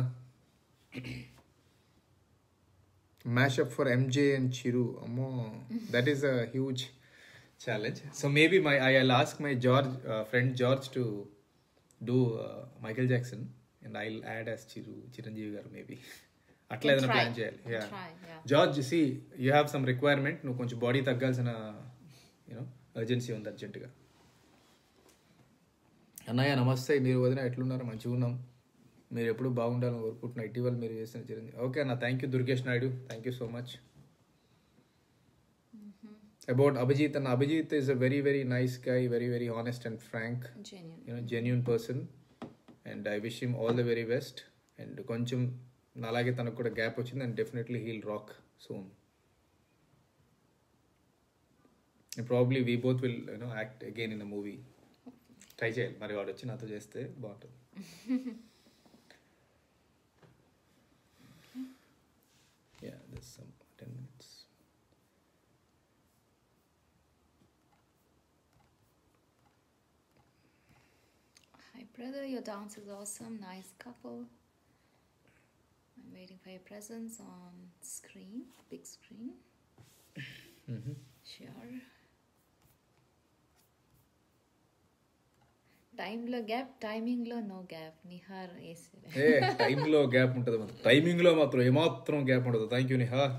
Mashup for MJ and Chiru. Ammo, that is a huge challenge. So maybe I'll ask my friend George to do Michael Jackson and I'll add as Chiranjeevi garu maybe. అట్లా ఏదైనా plan చేయాలి. George, see you have some requirement. నువ్వు కొంచెం body తగ్గాల్సిన urgency ఉంది అర్జెంటుగా. అన్నయ్య నమస్తే, మీరు వదిన ఎట్లున్నారు? మంచిగా ఉన్నాం. మీరు ఎప్పుడు బాగుండాలని కోరుకుంటున్నా. ఇటీవల మీరు చేసిన చిరంజీవి. ఓకే అన్న, thank you Durgesh Naidu, thank you so much. About Abhijit అన్న, Abhijit is a very very nice guy, very very honest and frank, genuine person, and I wish him all the very best. And కొంచెం అలాగే తనకు కూడా గ్యాప్ వచ్చింది, and definitely he'll rock soon. Probably we both will act again in a movie. Try చేయాలి మరి, వాడు వచ్చి నాతో చేస్తే బాగుంటుంది. Yeah, there's some 10 minutes. Hi brother, your dance is awesome. Nice couple. I'm waiting for your presence on screen, big screen. Sure. టైంలో gap, టైమింగ్లో no gap. Nihar టైంలో గ్యాప్ ఉంటుంది, టైమింగ్లో మాత్రం ఏమాత్రం గ్యాప్ ఉండదు. Thank you Nihar.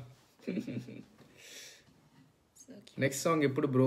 Next song ఎప్పుడు bro?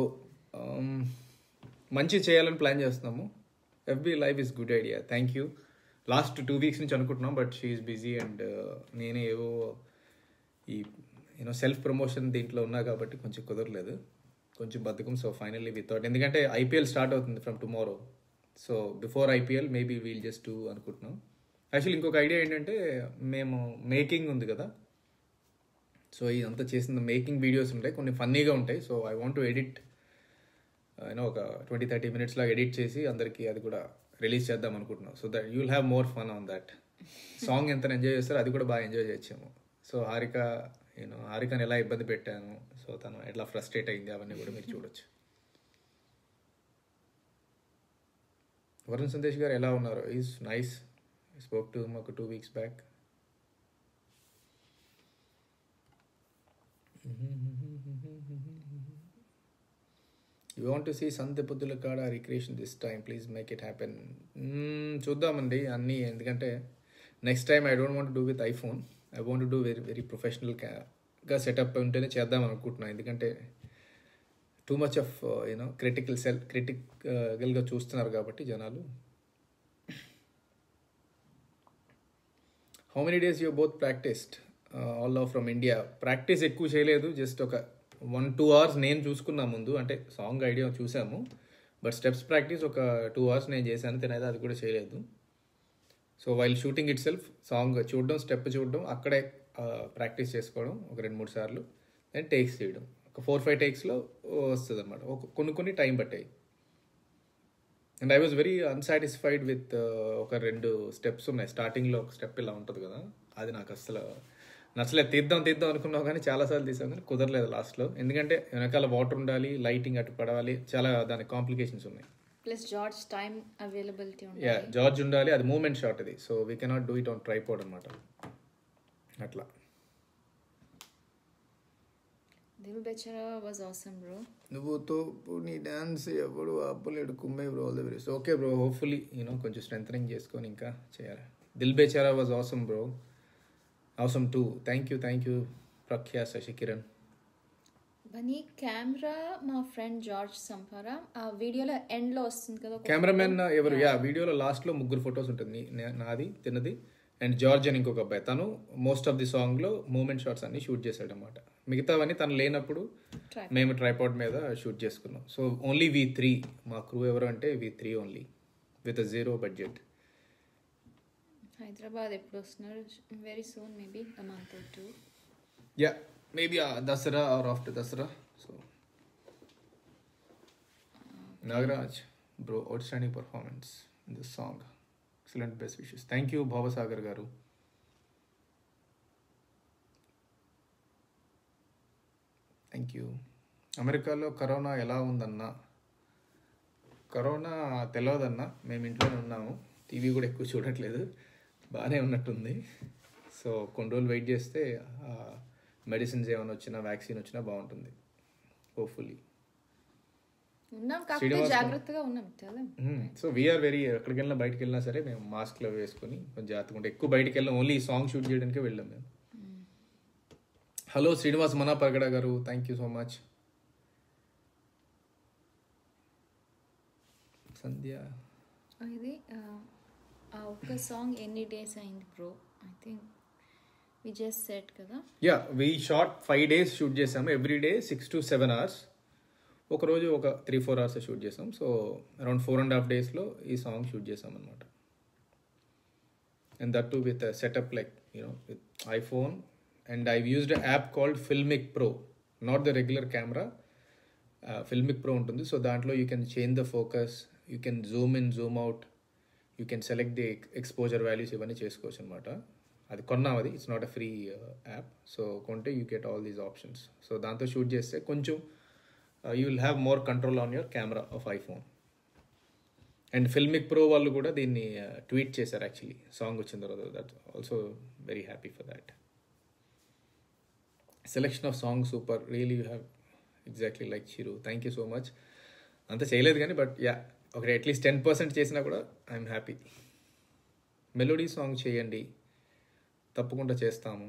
మంచి చేయాలని ప్లాన్ చేస్తున్నాము. FB life is good idea, thank you. Last 2 weeks నుంచి అనుకుంటున్నాం, but she is busy and నేనే ఏవో ఈ సెల్ఫ్ ప్రమోషన్ దీంట్లో ఉన్నా కాబట్టి కొంచెం కుదరలేదు, కొంచెం బద్ధకం. సో ఫైనల్లీ వి థాట్, ఎందుకంటే ఐపీఎల్ స్టార్ట్ అవుతుంది from tomorrow, so before IPL maybe we'll just do అనుకుంటున్నాం. యాక్చువల్లీ ఇంకొక ఐడియా ఏంటంటే, మేము మేకింగ్ ఉంది కదా, సో ఇదంతా చేసిన మేకింగ్ వీడియోస్ ఉంటాయి, కొన్ని ఫన్నీగా ఉంటాయి. So I want to edit ఒక 20-30 minutes లాగా ఎడిట్ చేసి అందరికీ అది కూడా రిలీజ్ చేద్దాం అనుకుంటున్నాం. So that you will have more fun on that. Song ఎంత ఎంజాయ్ చేస్తారో అది కూడా బాగా ఎంజాయ్ చేయొచ్చాము. సో హారికని ఎలా ఇబ్బంది పెట్టాను, సో తను ఎట్లా ఫ్రస్ట్రేట్ అయింది, అవన్నీ కూడా మీరు చూడొచ్చు. వరుణ్ సందేశ్ గారు ఎలా ఉన్నారు? Is nice, spoke to him ఒక 2 weeks back. You want to see సంత పొద్దుల కాడ recreation this time, please make it happen. చూద్దామండి అన్నీ, ఎందుకంటే next time I don't want do with iPhone, I want do very very ప్రొఫెషనల్గా setup ఉంటేనే చేద్దాం అనుకుంటున్నాను. ఎందుకంటే టూ మచ్ ఆఫ్ క్రిటికల్గా చూస్తున్నారు కాబట్టి జనాలు. How many days you both practised? All of from India. Practice ఎక్కువ చేయలేదు, జస్ట్ ఒక 1-2 hours నేను చూసుకున్నా ముందు, అంటే సాంగ్ ఐడియా చూసాము, బట్ స్టెప్స్ ప్రాక్టీస్ ఒక 2 hours నేను చేశాను, తినైతే అది కూడా చేయలేదు. So while shooting itself song చూడడం, స్టెప్ చూడడం, అక్కడే ప్రాక్టీస్ చేసుకోవడం ఒక 2-3 సార్లు, దెన్ టేక్స్ చేయడం, ఒక 4-5 takesలో వస్తుంది అనమాట. కొన్ని టైం పట్టాయి. And I was very unsatisfied with ఒక 2 steps ఉన్నాయి. స్టార్టింగ్లో ఒక స్టెప్ ఇలా ఉంటుంది కదా, అది నాకు అసలు నచ్చలేదు. తీద్దాం అనుకున్నాం కానీ చాలాసార్లు తీసాం కానీ కుదరలేదు లాస్ట్లో, ఎందుకంటే వెనకాల వాటర్ ఉండాలి, లైటింగ్ అటు పడవాలి, చాలా దానికి కాంప్లికేషన్స్ ఉన్నాయి. ప్లస్ జార్జ్ టైం అవైలబిలిటీ ఉండాలి. యా, జార్జ్ ఉండాలి, అది మూమెంట్ షాట్ అది. So we cannot do it on tripod అనమాట. అట్లా. Dil Bechara was awesome bro. నువ్వుతో నీ డ్యాన్స్ ఎప్పుడు ఆపలేడు కుమ్మే bro, all the very. Okay bro, hopefully కొంచెం స్ట్రెంథనింగ్ చేసుకొని ఇంకా చేయాలి. Dil Bechara was awesome bro, awesome too. Thank you Prakhya Shashikiran. Bunny camera మా ఫ్రెండ్ జార్జ్ సంపారా, ఆ వీడియోలో ఎండ్లో వస్తుంది కదా కెమెరామెన్ ఎవరు? యా, వీడియోలో లాస్ట్లో 3 photos ఉంటుంది, నాది, తిన్నది, అండ్ జార్జ్ అని ఇంకొక అబ్బాయి. తను మోస్ట్ ఆఫ్ ది సాంగ్లో మూమెంట్ షాట్స్ అన్ని షూట్ చేశాడు అనమాట. మిగతావన్నీ తను లేనప్పుడు మేము ట్రైపాడ్ మీద షూట్ చేసుకున్నాం. సో ఓన్లీ V3 మా క్రూ. ఎవరు అంటే V3 only, with 0 budget. Hyderabad ఎప్పుడు వస్తున్నారు? Very soon, maybe a month or 2. Yeah, maybe Dasara or after Dasara. So Nagaraj bro, outstanding performance in this song, excellent, best wishes. Thank you Bhavasagar గారు. Thank you. అమెరికాలో corona ఎలా ఉందన్నా? Corona తెలియదన్నా, మేము ఇంట్లోనే ఉన్నాము, TV కూడా ఎక్కువ చూడట్లేదు, బాగానే ఉన్నట్టుంది. సో కొన్ని రోజులు వెయిట్ చేస్తే మెడిసిన్స్ ఏమైనా వచ్చినా, వ్యాక్సిన్ వచ్చినా బాగుంటుంది, హోప్ఫుల్లీ. జాగ్రత్తగా ఉన్నాం. సో వీఆర్ వెరీ, ఎక్కడికి వెళ్ళినా బయటకు వెళ్ళినా సరే మేము మాస్క్లు వేసుకొని కొంచెం జాగ్రత్తగా ఉంటే, ఎక్కువ బయటకు వెళ్ళాం, ఓన్లీ సాంగ్ షూట్ చేయడానికే వెళ్ళాం మేము. హలో శ్రీనివాస్ మనా పరగడ గారు, thank you so much. Sandhya, ఇది ఆ ఒక్క సాంగ్ ఎన్ని డేస్ అయింది bro? I think we just set కదా. Yeah we shot 5 days shoot చేసాము, ఎవ్రీ డే 6 to 7 hours. ఒకరోజు ఒక 3-4 hours షూట్ చేసాం. సో అరౌండ్ 4.5 daysలో ఈ సాంగ్ షూట్ చేసాం అనమాట. And that too with setup like with iPhone, and I used app called Filmic Pro, not the regular camera. Filmic Pro ఉంటుంది. So దాంట్లో you can change the focus, you can zoom in, zoom out, you can select the exposure values, ఇవన్నీ చేసుకోవచ్చు అనమాట. అది కొన్నాం, అది it's not a free app. So కొంటే you get all these options. So దాంతో షూట్ చేస్తే కొంచెం you will have more control on your camera of iPhone. And Filmic Pro వాళ్ళు కూడా దీన్ని ట్వీట్ చేశారు యాక్చువల్లీ సాంగ్ వచ్చిన తర్వాత. That also very happy for that. Selection of song super, really you have exactly like Chiru. Thank you so much. అంత చేయలేదు కానీ but yeah, ఒక అట్లీస్ట్ 10% చేసినా కూడా ఐఎమ్ హ్యాపీ. మెలోడీ సాంగ్ చేయండి, తప్పకుండా చేస్తాము.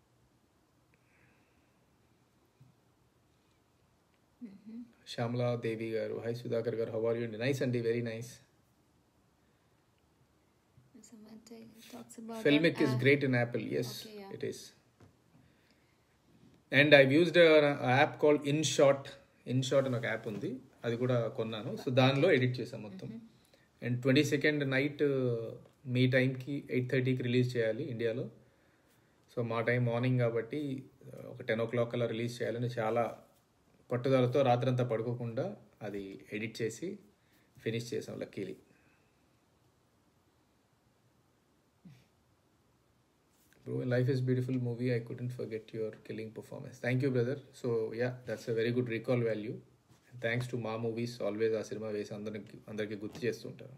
శ్యామలా దేవి గారు, హై సుధాకర్ గారు, హౌ ఆర్ యూ? నైస్ అండి, very nice. Filmic is great in Apple. Yes, okay, yeah. It is. And I've used an app called InShot. InShot అని ఒక యాప్ ఉంది, అది కూడా కొన్నాను. సో దానిలో ఎడిట్ చేసాం మొత్తం. అండ్ 22nd నైట్ మీ టైంకి 8:30కి రిలీజ్ చేయాలి ఇండియాలో. సో మా టైం మార్నింగ్ కాబట్టి ఒక 10 o'clock అలా రిలీజ్ చేయాలని చాలా పట్టుదలతో రాత్రంతా పడుకోకుండా అది ఎడిట్ చేసి ఫినిష్ చేసాం luckily. Bro, Life is Beautiful movie, I couldn't forget your killing performance. Thank you, brother. So yeah, that's a very good recall value. And thanks to Ma Movies, always ఆ సినిమా వేసి అందరికి గుర్తు చేస్తుంటారు.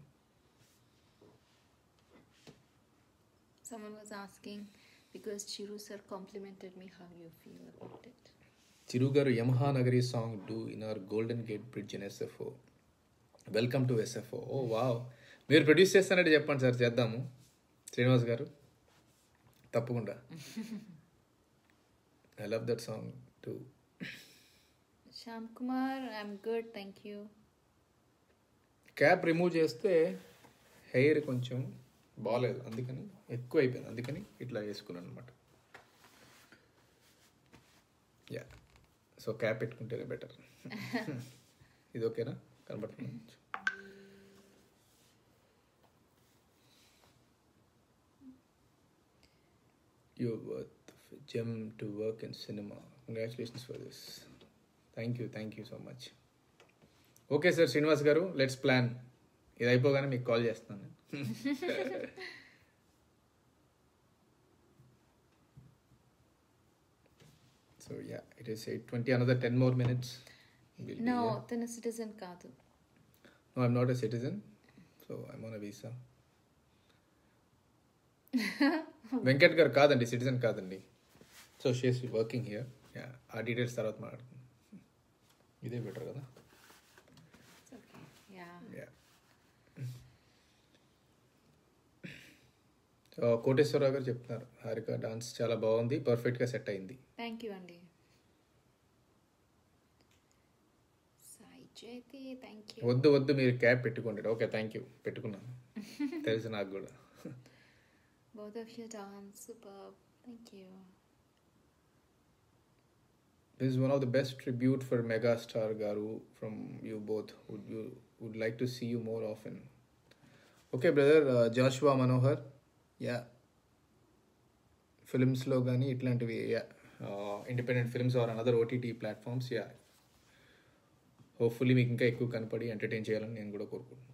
Someone was asking, because Chiru sir complimented me, how you feel about it? Chiru garu Yamaha Nagari song do in our Golden Gate Bridge in SFO. Welcome to SFO. Oh wow. మీరు produce చేస్తానంటే చెప్పండి sir, చేద్దాము. శ్రీనివాస్ గారు తప్పకుండా. I love that song too. Shyam Kumar, I'm good, thank you. Cap remove చేస్తే hair కొంచెం బాగాలేదు, అందుకని ఎక్కువ అయిపోయింది, అందుకని ఇట్లా వేసుకున్నాను అనమాట. యా, సో క్యాప్ పెట్టుకుంటేనే బెటర్. ఇది ఓకేనా? కనబడుతుంది. You're worth a gem to work in cinema. Congratulations for this. Thank you so much. Okay sir, Srinivas garu, let's plan. ఇది అయిపోగానే మీకు కాల్ చేస్తాను. So yeah, it is 8:20, another 10 more minutes. No, తన citizen కాదు. No, I'm not a citizen. So I'm on a visa. Venkat గారు కాదండి, citizen కాదండి. So she's working here. Yeah, ఆ డీటెయిల్స్ తర్వాత మాట్లాడుతుంది. ఇదే బెటర్ కదా. సో కోటేశ్వరరావు గారు చెప్తున్నారు, హారిక డాన్స్ చాలా బాగుంది, పర్ఫెక్ట్గా సెట్ అయింది. థ్యాంక్ యూ అండి. Sai Jyothi, thank you. వద్దు మీరు క్యాప్ పెట్టుకోండి. ఓకే, థ్యాంక్ యూ, పెట్టుకున్నాను, తెలుసు నాకు కూడా. Both of you dance superb. Thank you. This is one of the best tribute for Megastar Garu from you both. Would like to see you more often. Okay, brother. Joshua Manohar. Yeah. Films lo gani itlantivi. Yeah. Independent films or another OTT platforms. Yeah. Hopefully meeku inka ekku kanapadi entertain cheyalani nenu kuda korukunటున్నాను.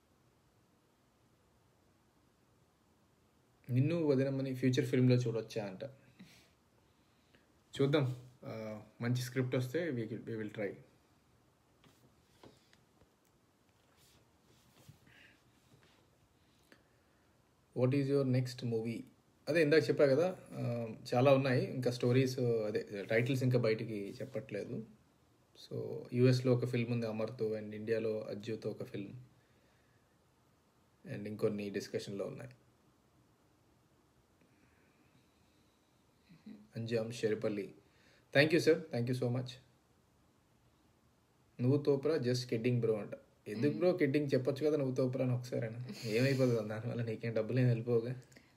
నిన్ను వదినమ్మని future ఫిల్మ్లో చూడొచ్చా అంట. చూద్దాం, మంచి script వస్తే we will try. What is your next movie? అదే ఇందాక చెప్పా కదా, చాలా ఉన్నాయి ఇంకా స్టోరీస్, అదే టైటిల్స్ ఇంకా బయటికి చెప్పట్లేదు. సో యూఎస్లో ఒక ఫిల్మ్ ఉంది అమర్తో, అండ్ ఇండియాలో అజ్జుతో ఒక ఫిల్మ్, అండ్ ఇంకొన్ని డిస్కషన్లో ఉన్నాయి. Anjam Sheripalli, thank you sir, thank you so much. నువ్వు తోపురా, జస్ట్ కిడ్డింగ్ బ్రో అంట. ఎందుకు బ్రో కిడ్డింగ్ చెప్పొచ్చు కదా నువ్వు తోపురాని ఒకసారి ఏమైపోతుంది దానివల్ల నీకేం డబ్బులు ఏం వెళ్ళిపోగా.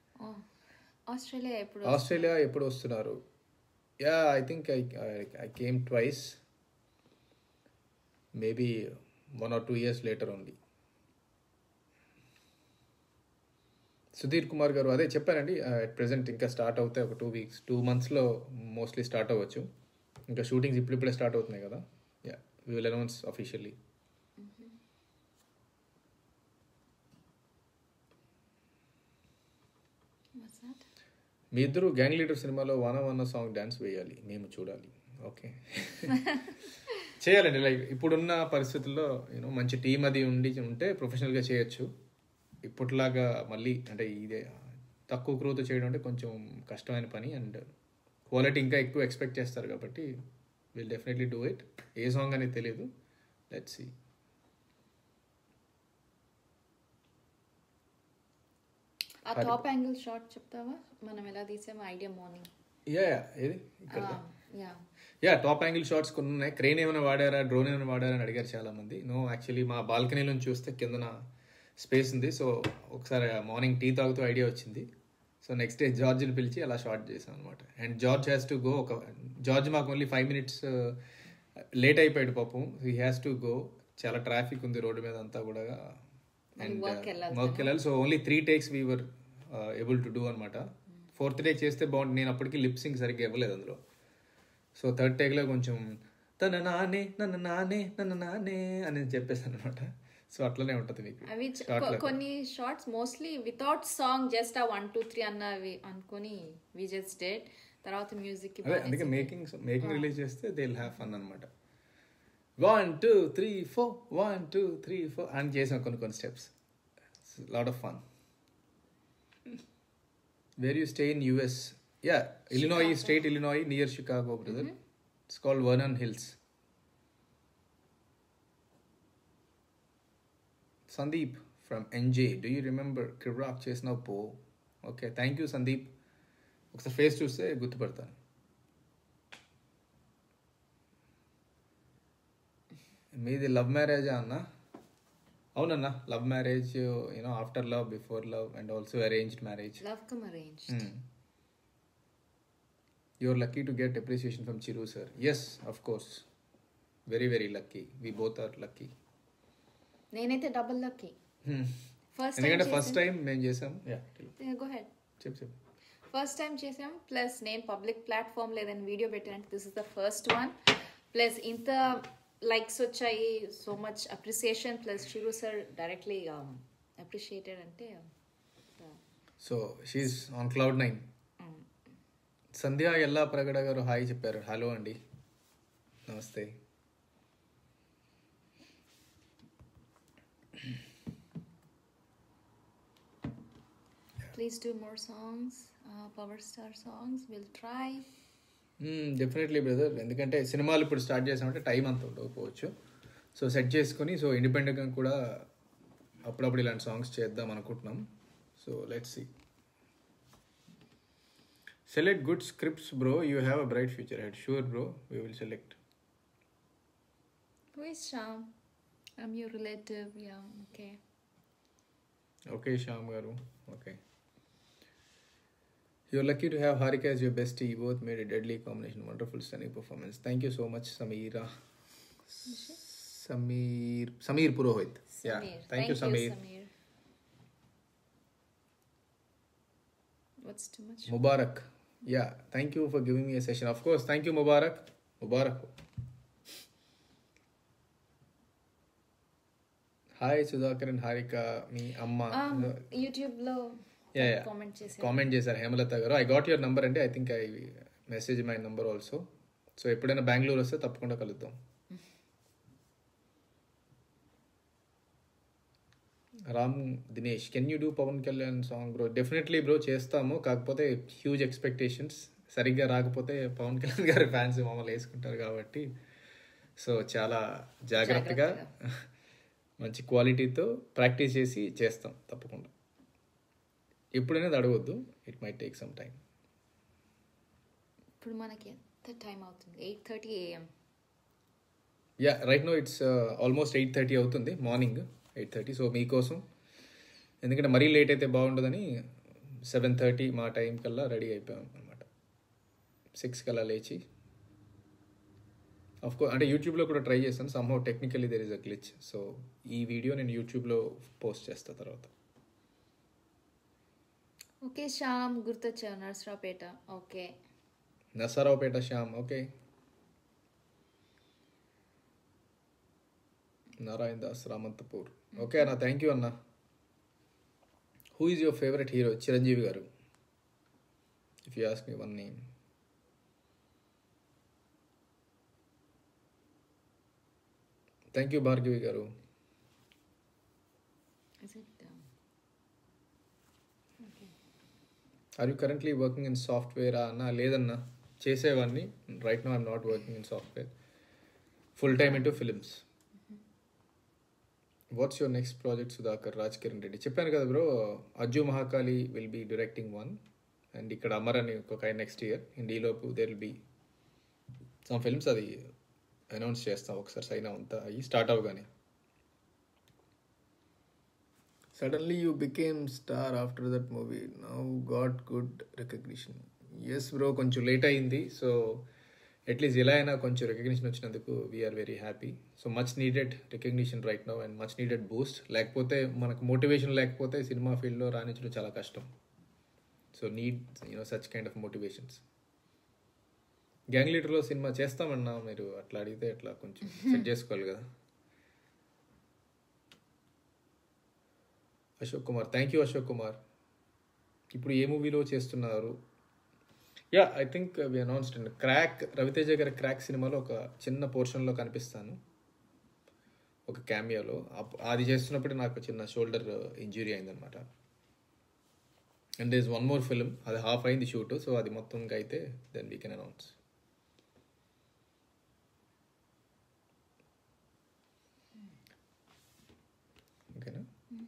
ఆస్ట్రేలియా ఎప్పుడు వస్తున్నారు? Yeah I think I came twice, maybe 1 or 2 years later only. Sudheer Kumar గారు అదే చెప్పారండి, అట్ ప్రెసెంట్ ఇంకా స్టార్ట్ అవుతాయి ఒక 2 monthsలో మోస్ట్లీ స్టార్ట్ అవ్వచ్చు. ఇంకా షూటింగ్స్ ఇప్పుడిప్పుడే స్టార్ట్ అవుతున్నాయి కదా. Yeah we will announce officially. మీ ఇద్దరు గ్యాంగ్ లీడర్ సినిమాలో వాన సాంగ్ డ్యాన్స్ వేయాలి, మేము చూడాలి. ఓకే చేయాలండి. లైక్ ఇప్పుడున్న పరిస్థితుల్లో మంచి టీం అది ఉంటే ప్రొఫెషనల్గా చేయొచ్చు. ఇప్పటిలాగా మళ్ళీ అంటే ఇదే తక్కువ క్రూతో చేయడం అంటే కొంచెం కష్టమైన పని, అండ్ క్వాలిటీ ఇంకా ఎక్కువ ఎక్స్పెక్ట్ చేస్తారు కాబట్టి విల్ డెఫినెట్లీ డూ ఇట్. ఏ సాంగ్ అనేది తెలియదు, లెట్స్ సీ. ఆ టాప్ యాంగిల్ షాట్ చెప్తావా, మనం ఎలా తీసామో ఐడియా మార్నింగ్? ఏది ఇక్కడ యా టాప్ యాంగిల్ షాట్స్ కొన్ని ఉన్నాయి. క్రెయిన్ ఏమైనా వాడారా, డ్రోన్ ఏమైనా వాడారా అని అడిగారు చాలా మంది. నో, యాక్చువల్లీ మా బాల్కనీ నుంచి చూస్తే కిందన స్పేస్ ఉంది. సో ఒకసారి మార్నింగ్ టీ తాగుతూ ఐడియా వచ్చింది. సో నెక్స్ట్ డే జార్జ్ని పిలిచి అలా షార్ట్ చేసాం అనమాట. And George has to go. George మాకు ఓన్లీ 5 minutes లేట్ అయిపోయాడు పాపం. He has to go. చాలా ట్రాఫిక్ ఉంది రోడ్డు మీద అంతా కూడా, అండ్ వర్క్కి వెళ్ళాలి. So only 3 takes we were able to do అనమాట. 4th take చేస్తే బాగుంటుంది. నేను అప్పటికి లిప్సింగ్ సరిగ్గా ఇవ్వలేదు అందులో. సో 3rd take కొంచెం నన్ను నానే అని చెప్పేసాను అనమాట. సో అట్లనే ఉంటుంది మీకు. అవి కొన్ని shots mostly without song, just ఆ 1 2 3 అన్నవి అనుకొని వి జస్ట్ డెడ్. తర్వాత మ్యూజిక్ అందుకే మేకింగ్ రిలీజ్ చేస్తే దే విల్ హ్యావ్ ఫన్ అనమాట. 1 2 3 4 1 2 3 4 అని చేసాం కొన్ని steps. Lot of fun. Where you stay in US? యా, Illinois, state Illinois, near Chicago, brother. It's called Vernon Hills. Sandeep from NJ, do you remember Kirak చేసినావు పో? Okay, thank you Sandeep. ఒకసారి face చూస్తే గుర్తుపడతాను. మీది లవ్ మ్యారేజా అన్న? అవునన్నా, love marriage, after love, before love, and also arranged marriage. Love come arranged. You're lucky to get appreciation from Chiru sir. Yes, of course. Very, very lucky. We both are lucky. నేనైతే double lucky. First time మేము చేసాం. Go ahead. చెప్పు. First time చేసాం, plus నేను public platform లేదని video పెట్టానంటే this is the first one. Plus ఇంత likes వచ్చాయి, so much appreciation, plus Chiru sir directly appreciated అంటే. So she's on cloud 9. Sandhya Ellapragada గారు హాయ్ చెప్పారు. హలో అండి, నమస్తే. Please do more songs, Power Star songs. We'll try. Definitely brother. ఎందుకంటే సినిమాలు ఇప్పుడు స్టార్ట్ చేసామంటే టైం అంత ఉండకపోవచ్చు. సో సెట్ చేసుకొని, సో ఇండిపెండెంట్గా కూడా అప్పుడప్పుడు ఇలాంటి సాంగ్స్ చేద్దాం అనుకుంటున్నాం. So let's see. Select good scripts, bro. You have a bright future ahead. Sure, bro. We will select. Who is Sham? I'm your relative. Yeah, okay. Okay, Sham garu. Okay. You're lucky to have Harika as your bestie. You both made a deadly combination. Wonderful, stunning performance. Thank you so much, Sameera. Sameer Purohit. Yeah. Thank you, Sameer. What's too much? Mubarak. Yeah, thank you for giving me a session. Of course, thank you, Mubarak. Hi, Sudhakar and Harika, me, Amma. YouTube lo comment చేశారు హేమలత గారు. I got your number అండి. I think I message my number also. So ఎప్పుడైనా బెంగళూరు వస్తే తప్పకుండా కలుద్దాం. Ram Dinesh, can you do Pawan Kalyan song bro? Definitely bro, చేస్తాము. కాకపోతే huge expectations. సరిగ్గా రాకపోతే పవన్ కళ్యాణ్ గారి ఫ్యాన్స్ మమ్మల్ని వేసుకుంటారు కాబట్టి, సో చాలా జాగ్రత్తగా మంచి క్వాలిటీతో ప్రాక్టీస్ చేసి చేస్తాం తప్పకుండా. ఎప్పుడైనా అడగొద్దు, it might take some time. ఇప్పుడు మనకి ఎంత టైం అవుతుంది? 8:30 AM. Yeah right now it's almost 8:30 అవుతుంది మార్నింగ్ 8:30. సో మీకోసం, ఎందుకంటే మరీ లేట్ అయితే బాగుండదని 7:30 మా టైం కల్లా రెడీ అయిపోయాం అనమాట. 6 కల్లా లేచి కోర్స్ అంటే యూట్యూబ్లో కూడా ట్రై చేస్తాను. Somehow technically there is a glitch. So ఈ వీడియో నేను యూట్యూబ్లో పోస్ట్ చేస్తాను తర్వాత. ఓకే శ్యామ్ గుర్తొచ్చావు, Narsaraopet. Okay Narasaraopet Shyam. Okay, Narayana Das Ramanthapur. Okay అన్న, థ్యాంక్ యూ అన్న. Who is your favourite hero? Chiranjeevi గారు. If you ask me one name. Thank you Bhargavi గారు. Are you currently working in సాఫ్ట్వేరా అన్న? లేదన్నా, చేసేవాడిని. Right now I'm not working in software. Full time into films. What's your next project Sudhakar? Raj Kiran Reddy. చెప్పాను కదా bro, Ajju Mahakali will be directing one, and ఇక్కడ అమర్ అని ఒక నెక్స్ట్ ఇయర్. అండ్ ఈలోపు there will be some films. అది అనౌన్స్ చేస్తాం ఒకసారి సైన్ అంతా అయ్యి స్టార్ట్ అవగానే. Suddenly you became star after that movie, now got good recognition. Yes bro, కొంచెం లేట్ అయింది. సో అట్లీస్ట్ ఎలా అయినా కొంచెం రికగ్నిషన్ వచ్చినందుకు we're very happy. So much needed recognition right now and much needed boost. లేకపోతే మనకు motivation లేకపోతే cinema ఫీల్డ్లో రాణించడం చాలా కష్టం. So need such kind of motivations. Gang లీడర్లో సినిమా చేస్తామన్నా, మీరు అట్లా అడిగితే ఎట్లా, కొంచెం సెట్ చేసుకోవాలి కదా. Ashok Kumar, thank you Ashok Kumar. ఇప్పుడు ఏ మూవీలో చేస్తున్నారు? Yeah, I think we announced and Krack, Raviteja గారి క్రాక్ సినిమాలో ఒక చిన్న పోర్షన్లో కనిపిస్తాను, ఒక క్యామియోలో. అది చేస్తున్నప్పుడు నాకు చిన్న షోల్డర్ ఇంజురీ అయిందనమాట. And there is one more film, అది హాఫ్ అయింది షూట్. సో అది మొత్తంగా అయితే దెన్ వీ కెన్ అనౌన్స్. ఓకేనా?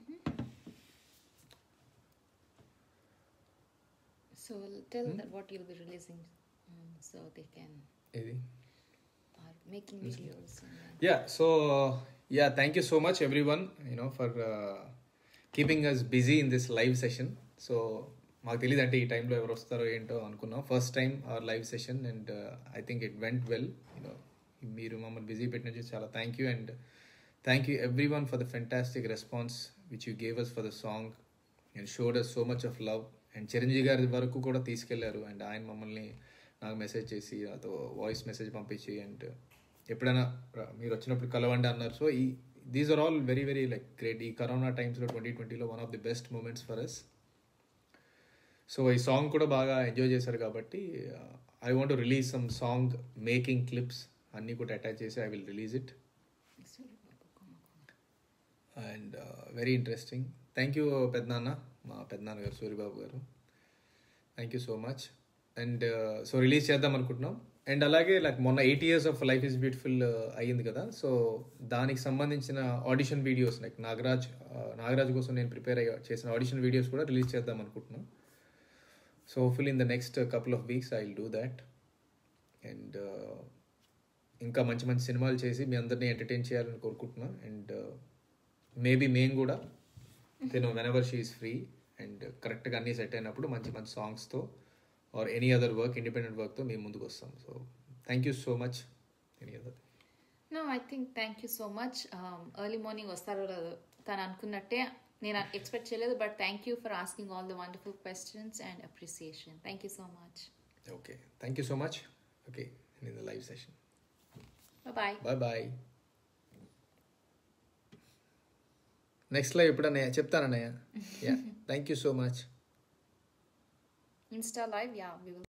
So tell that what you'll be releasing, so they can ఇది are making videos. Yeah, so yeah, thank you so much everyone, for keeping us busy in this live session. So మాకు తెలియదు అంటే ఈ టైంలో ఎవరు వస్తారో ఏంటో అనుకున్నాం. First time our live session and I think it went well. మీరు మమ్మల్ని బిజీ పెట్టిన చాలా thank you. And thank you every one for the fantastic response which you gave us for the song and showed us so much of love. And Chiranjeevi గారి వరకు కూడా తీసుకెళ్లారు. And ఆయన మమ్మల్ని నాకు మెసేజ్ చేసి, నాతో వాయిస్ మెసేజ్ పంపించి, అండ్ ఎప్పుడైనా మీరు వచ్చినప్పుడు కలవండి అన్నారు. So these are all very very like great. ఈ కరోనా టైమ్స్లో 2020లో one of the best moments for us. So ఈ సాంగ్ కూడా బాగా ఎంజాయ్ చేశారు కాబట్టి I want to release some song making clips అన్నీ కూడా అటాచ్ చేసి I will release it. And very interesting. Thank you పెద్దనాన్న, మా పెద్దనాన్న గారు సూర్యబాబు గారు, thank you so much. And so release చేద్దాం అనుకుంటున్నాం. అండ్ అలాగే లైక్ మొన్న 8 years of life is beautiful అయ్యింది కదా. సో దానికి సంబంధించిన ఆడిషన్ వీడియోస్, లైక్ నాగరాజ్ కోసం నేను ప్రిపేర్ చేసిన ఆడిషన్ వీడియోస్ కూడా రిలీజ్ చేద్దాం అనుకుంటున్నాం. So hopefully in the next couple of weeks I will do that. And ఇంకా మంచి మంచి సినిమాలు చేసి మీ అందరినీ ఎంటర్టైన్ చేయాలని కోరుకుంటున్నాను. అండ్ మేబీ మేము కూడా whenever she is free and కరెక్ట్గా అన్నీ సెట్ అయినప్పుడు మంచి మంచి సాంగ్స్తో or any other work, independent వర్క్తో మేము ముందుకు వస్తాం. So thank you so much. Any other? No, I think thank you so much. Early morning వస్తారో లేదో తను అనుకున్నట్టే నేను ఎక్స్పెక్ట్ చేయలేదు, but thank you for asking all the wonderful questions and appreciation. Thank you so much. Okay, thank you so much. Okay, in the live session. Bye bye. Next live ఎప్పుడన్నయ్య చెప్తానన్నయ్య. Yeah, thank you so much. Insta live, yeah, we will